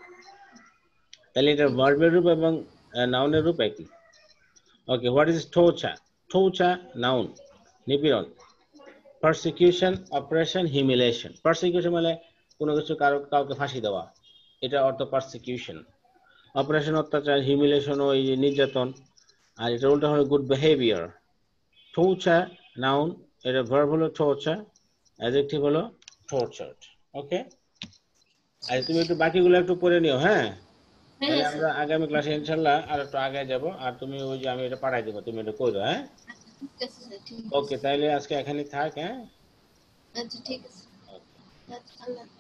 তাহলে এটা ভার্বের রূপ এবং নাউনের রূপ একই। Okay, what is torture, noun, নিপীড়ন। persecution, oppression, humiliation. persecution মানে কোনো কিছু কাউকে ফাঁসি দেওয়া, এটা অর্থ persecution। অপারেশন, অত্যাচার, হিউমিলেশন ওই নির্যাতন। আর এটা উল্টা হলো গুড বিহেভিয়ার। torture, নাউন, এটা ভার্ব হলো torture, অ্যাডজেক্টিভ হলো tortured। ওকে, আর তুমি একটু বাকিগুলো একটু পড়ে নিও, হ্যাঁ। তাহলে আমরা আগামী ক্লাসে ইনশাআল্লাহ আর একটু আগে যাব, আর তুমি ওই যে আমি এটা পাঠাই দেবো, তুমি এটা কইরো, হ্যাঁ। ওকে, তাহলে আজকে এখানে থাক, হ্যাঁ। আচ্ছা, ঠিক আছে। আচ্ছা, আল্লাহ।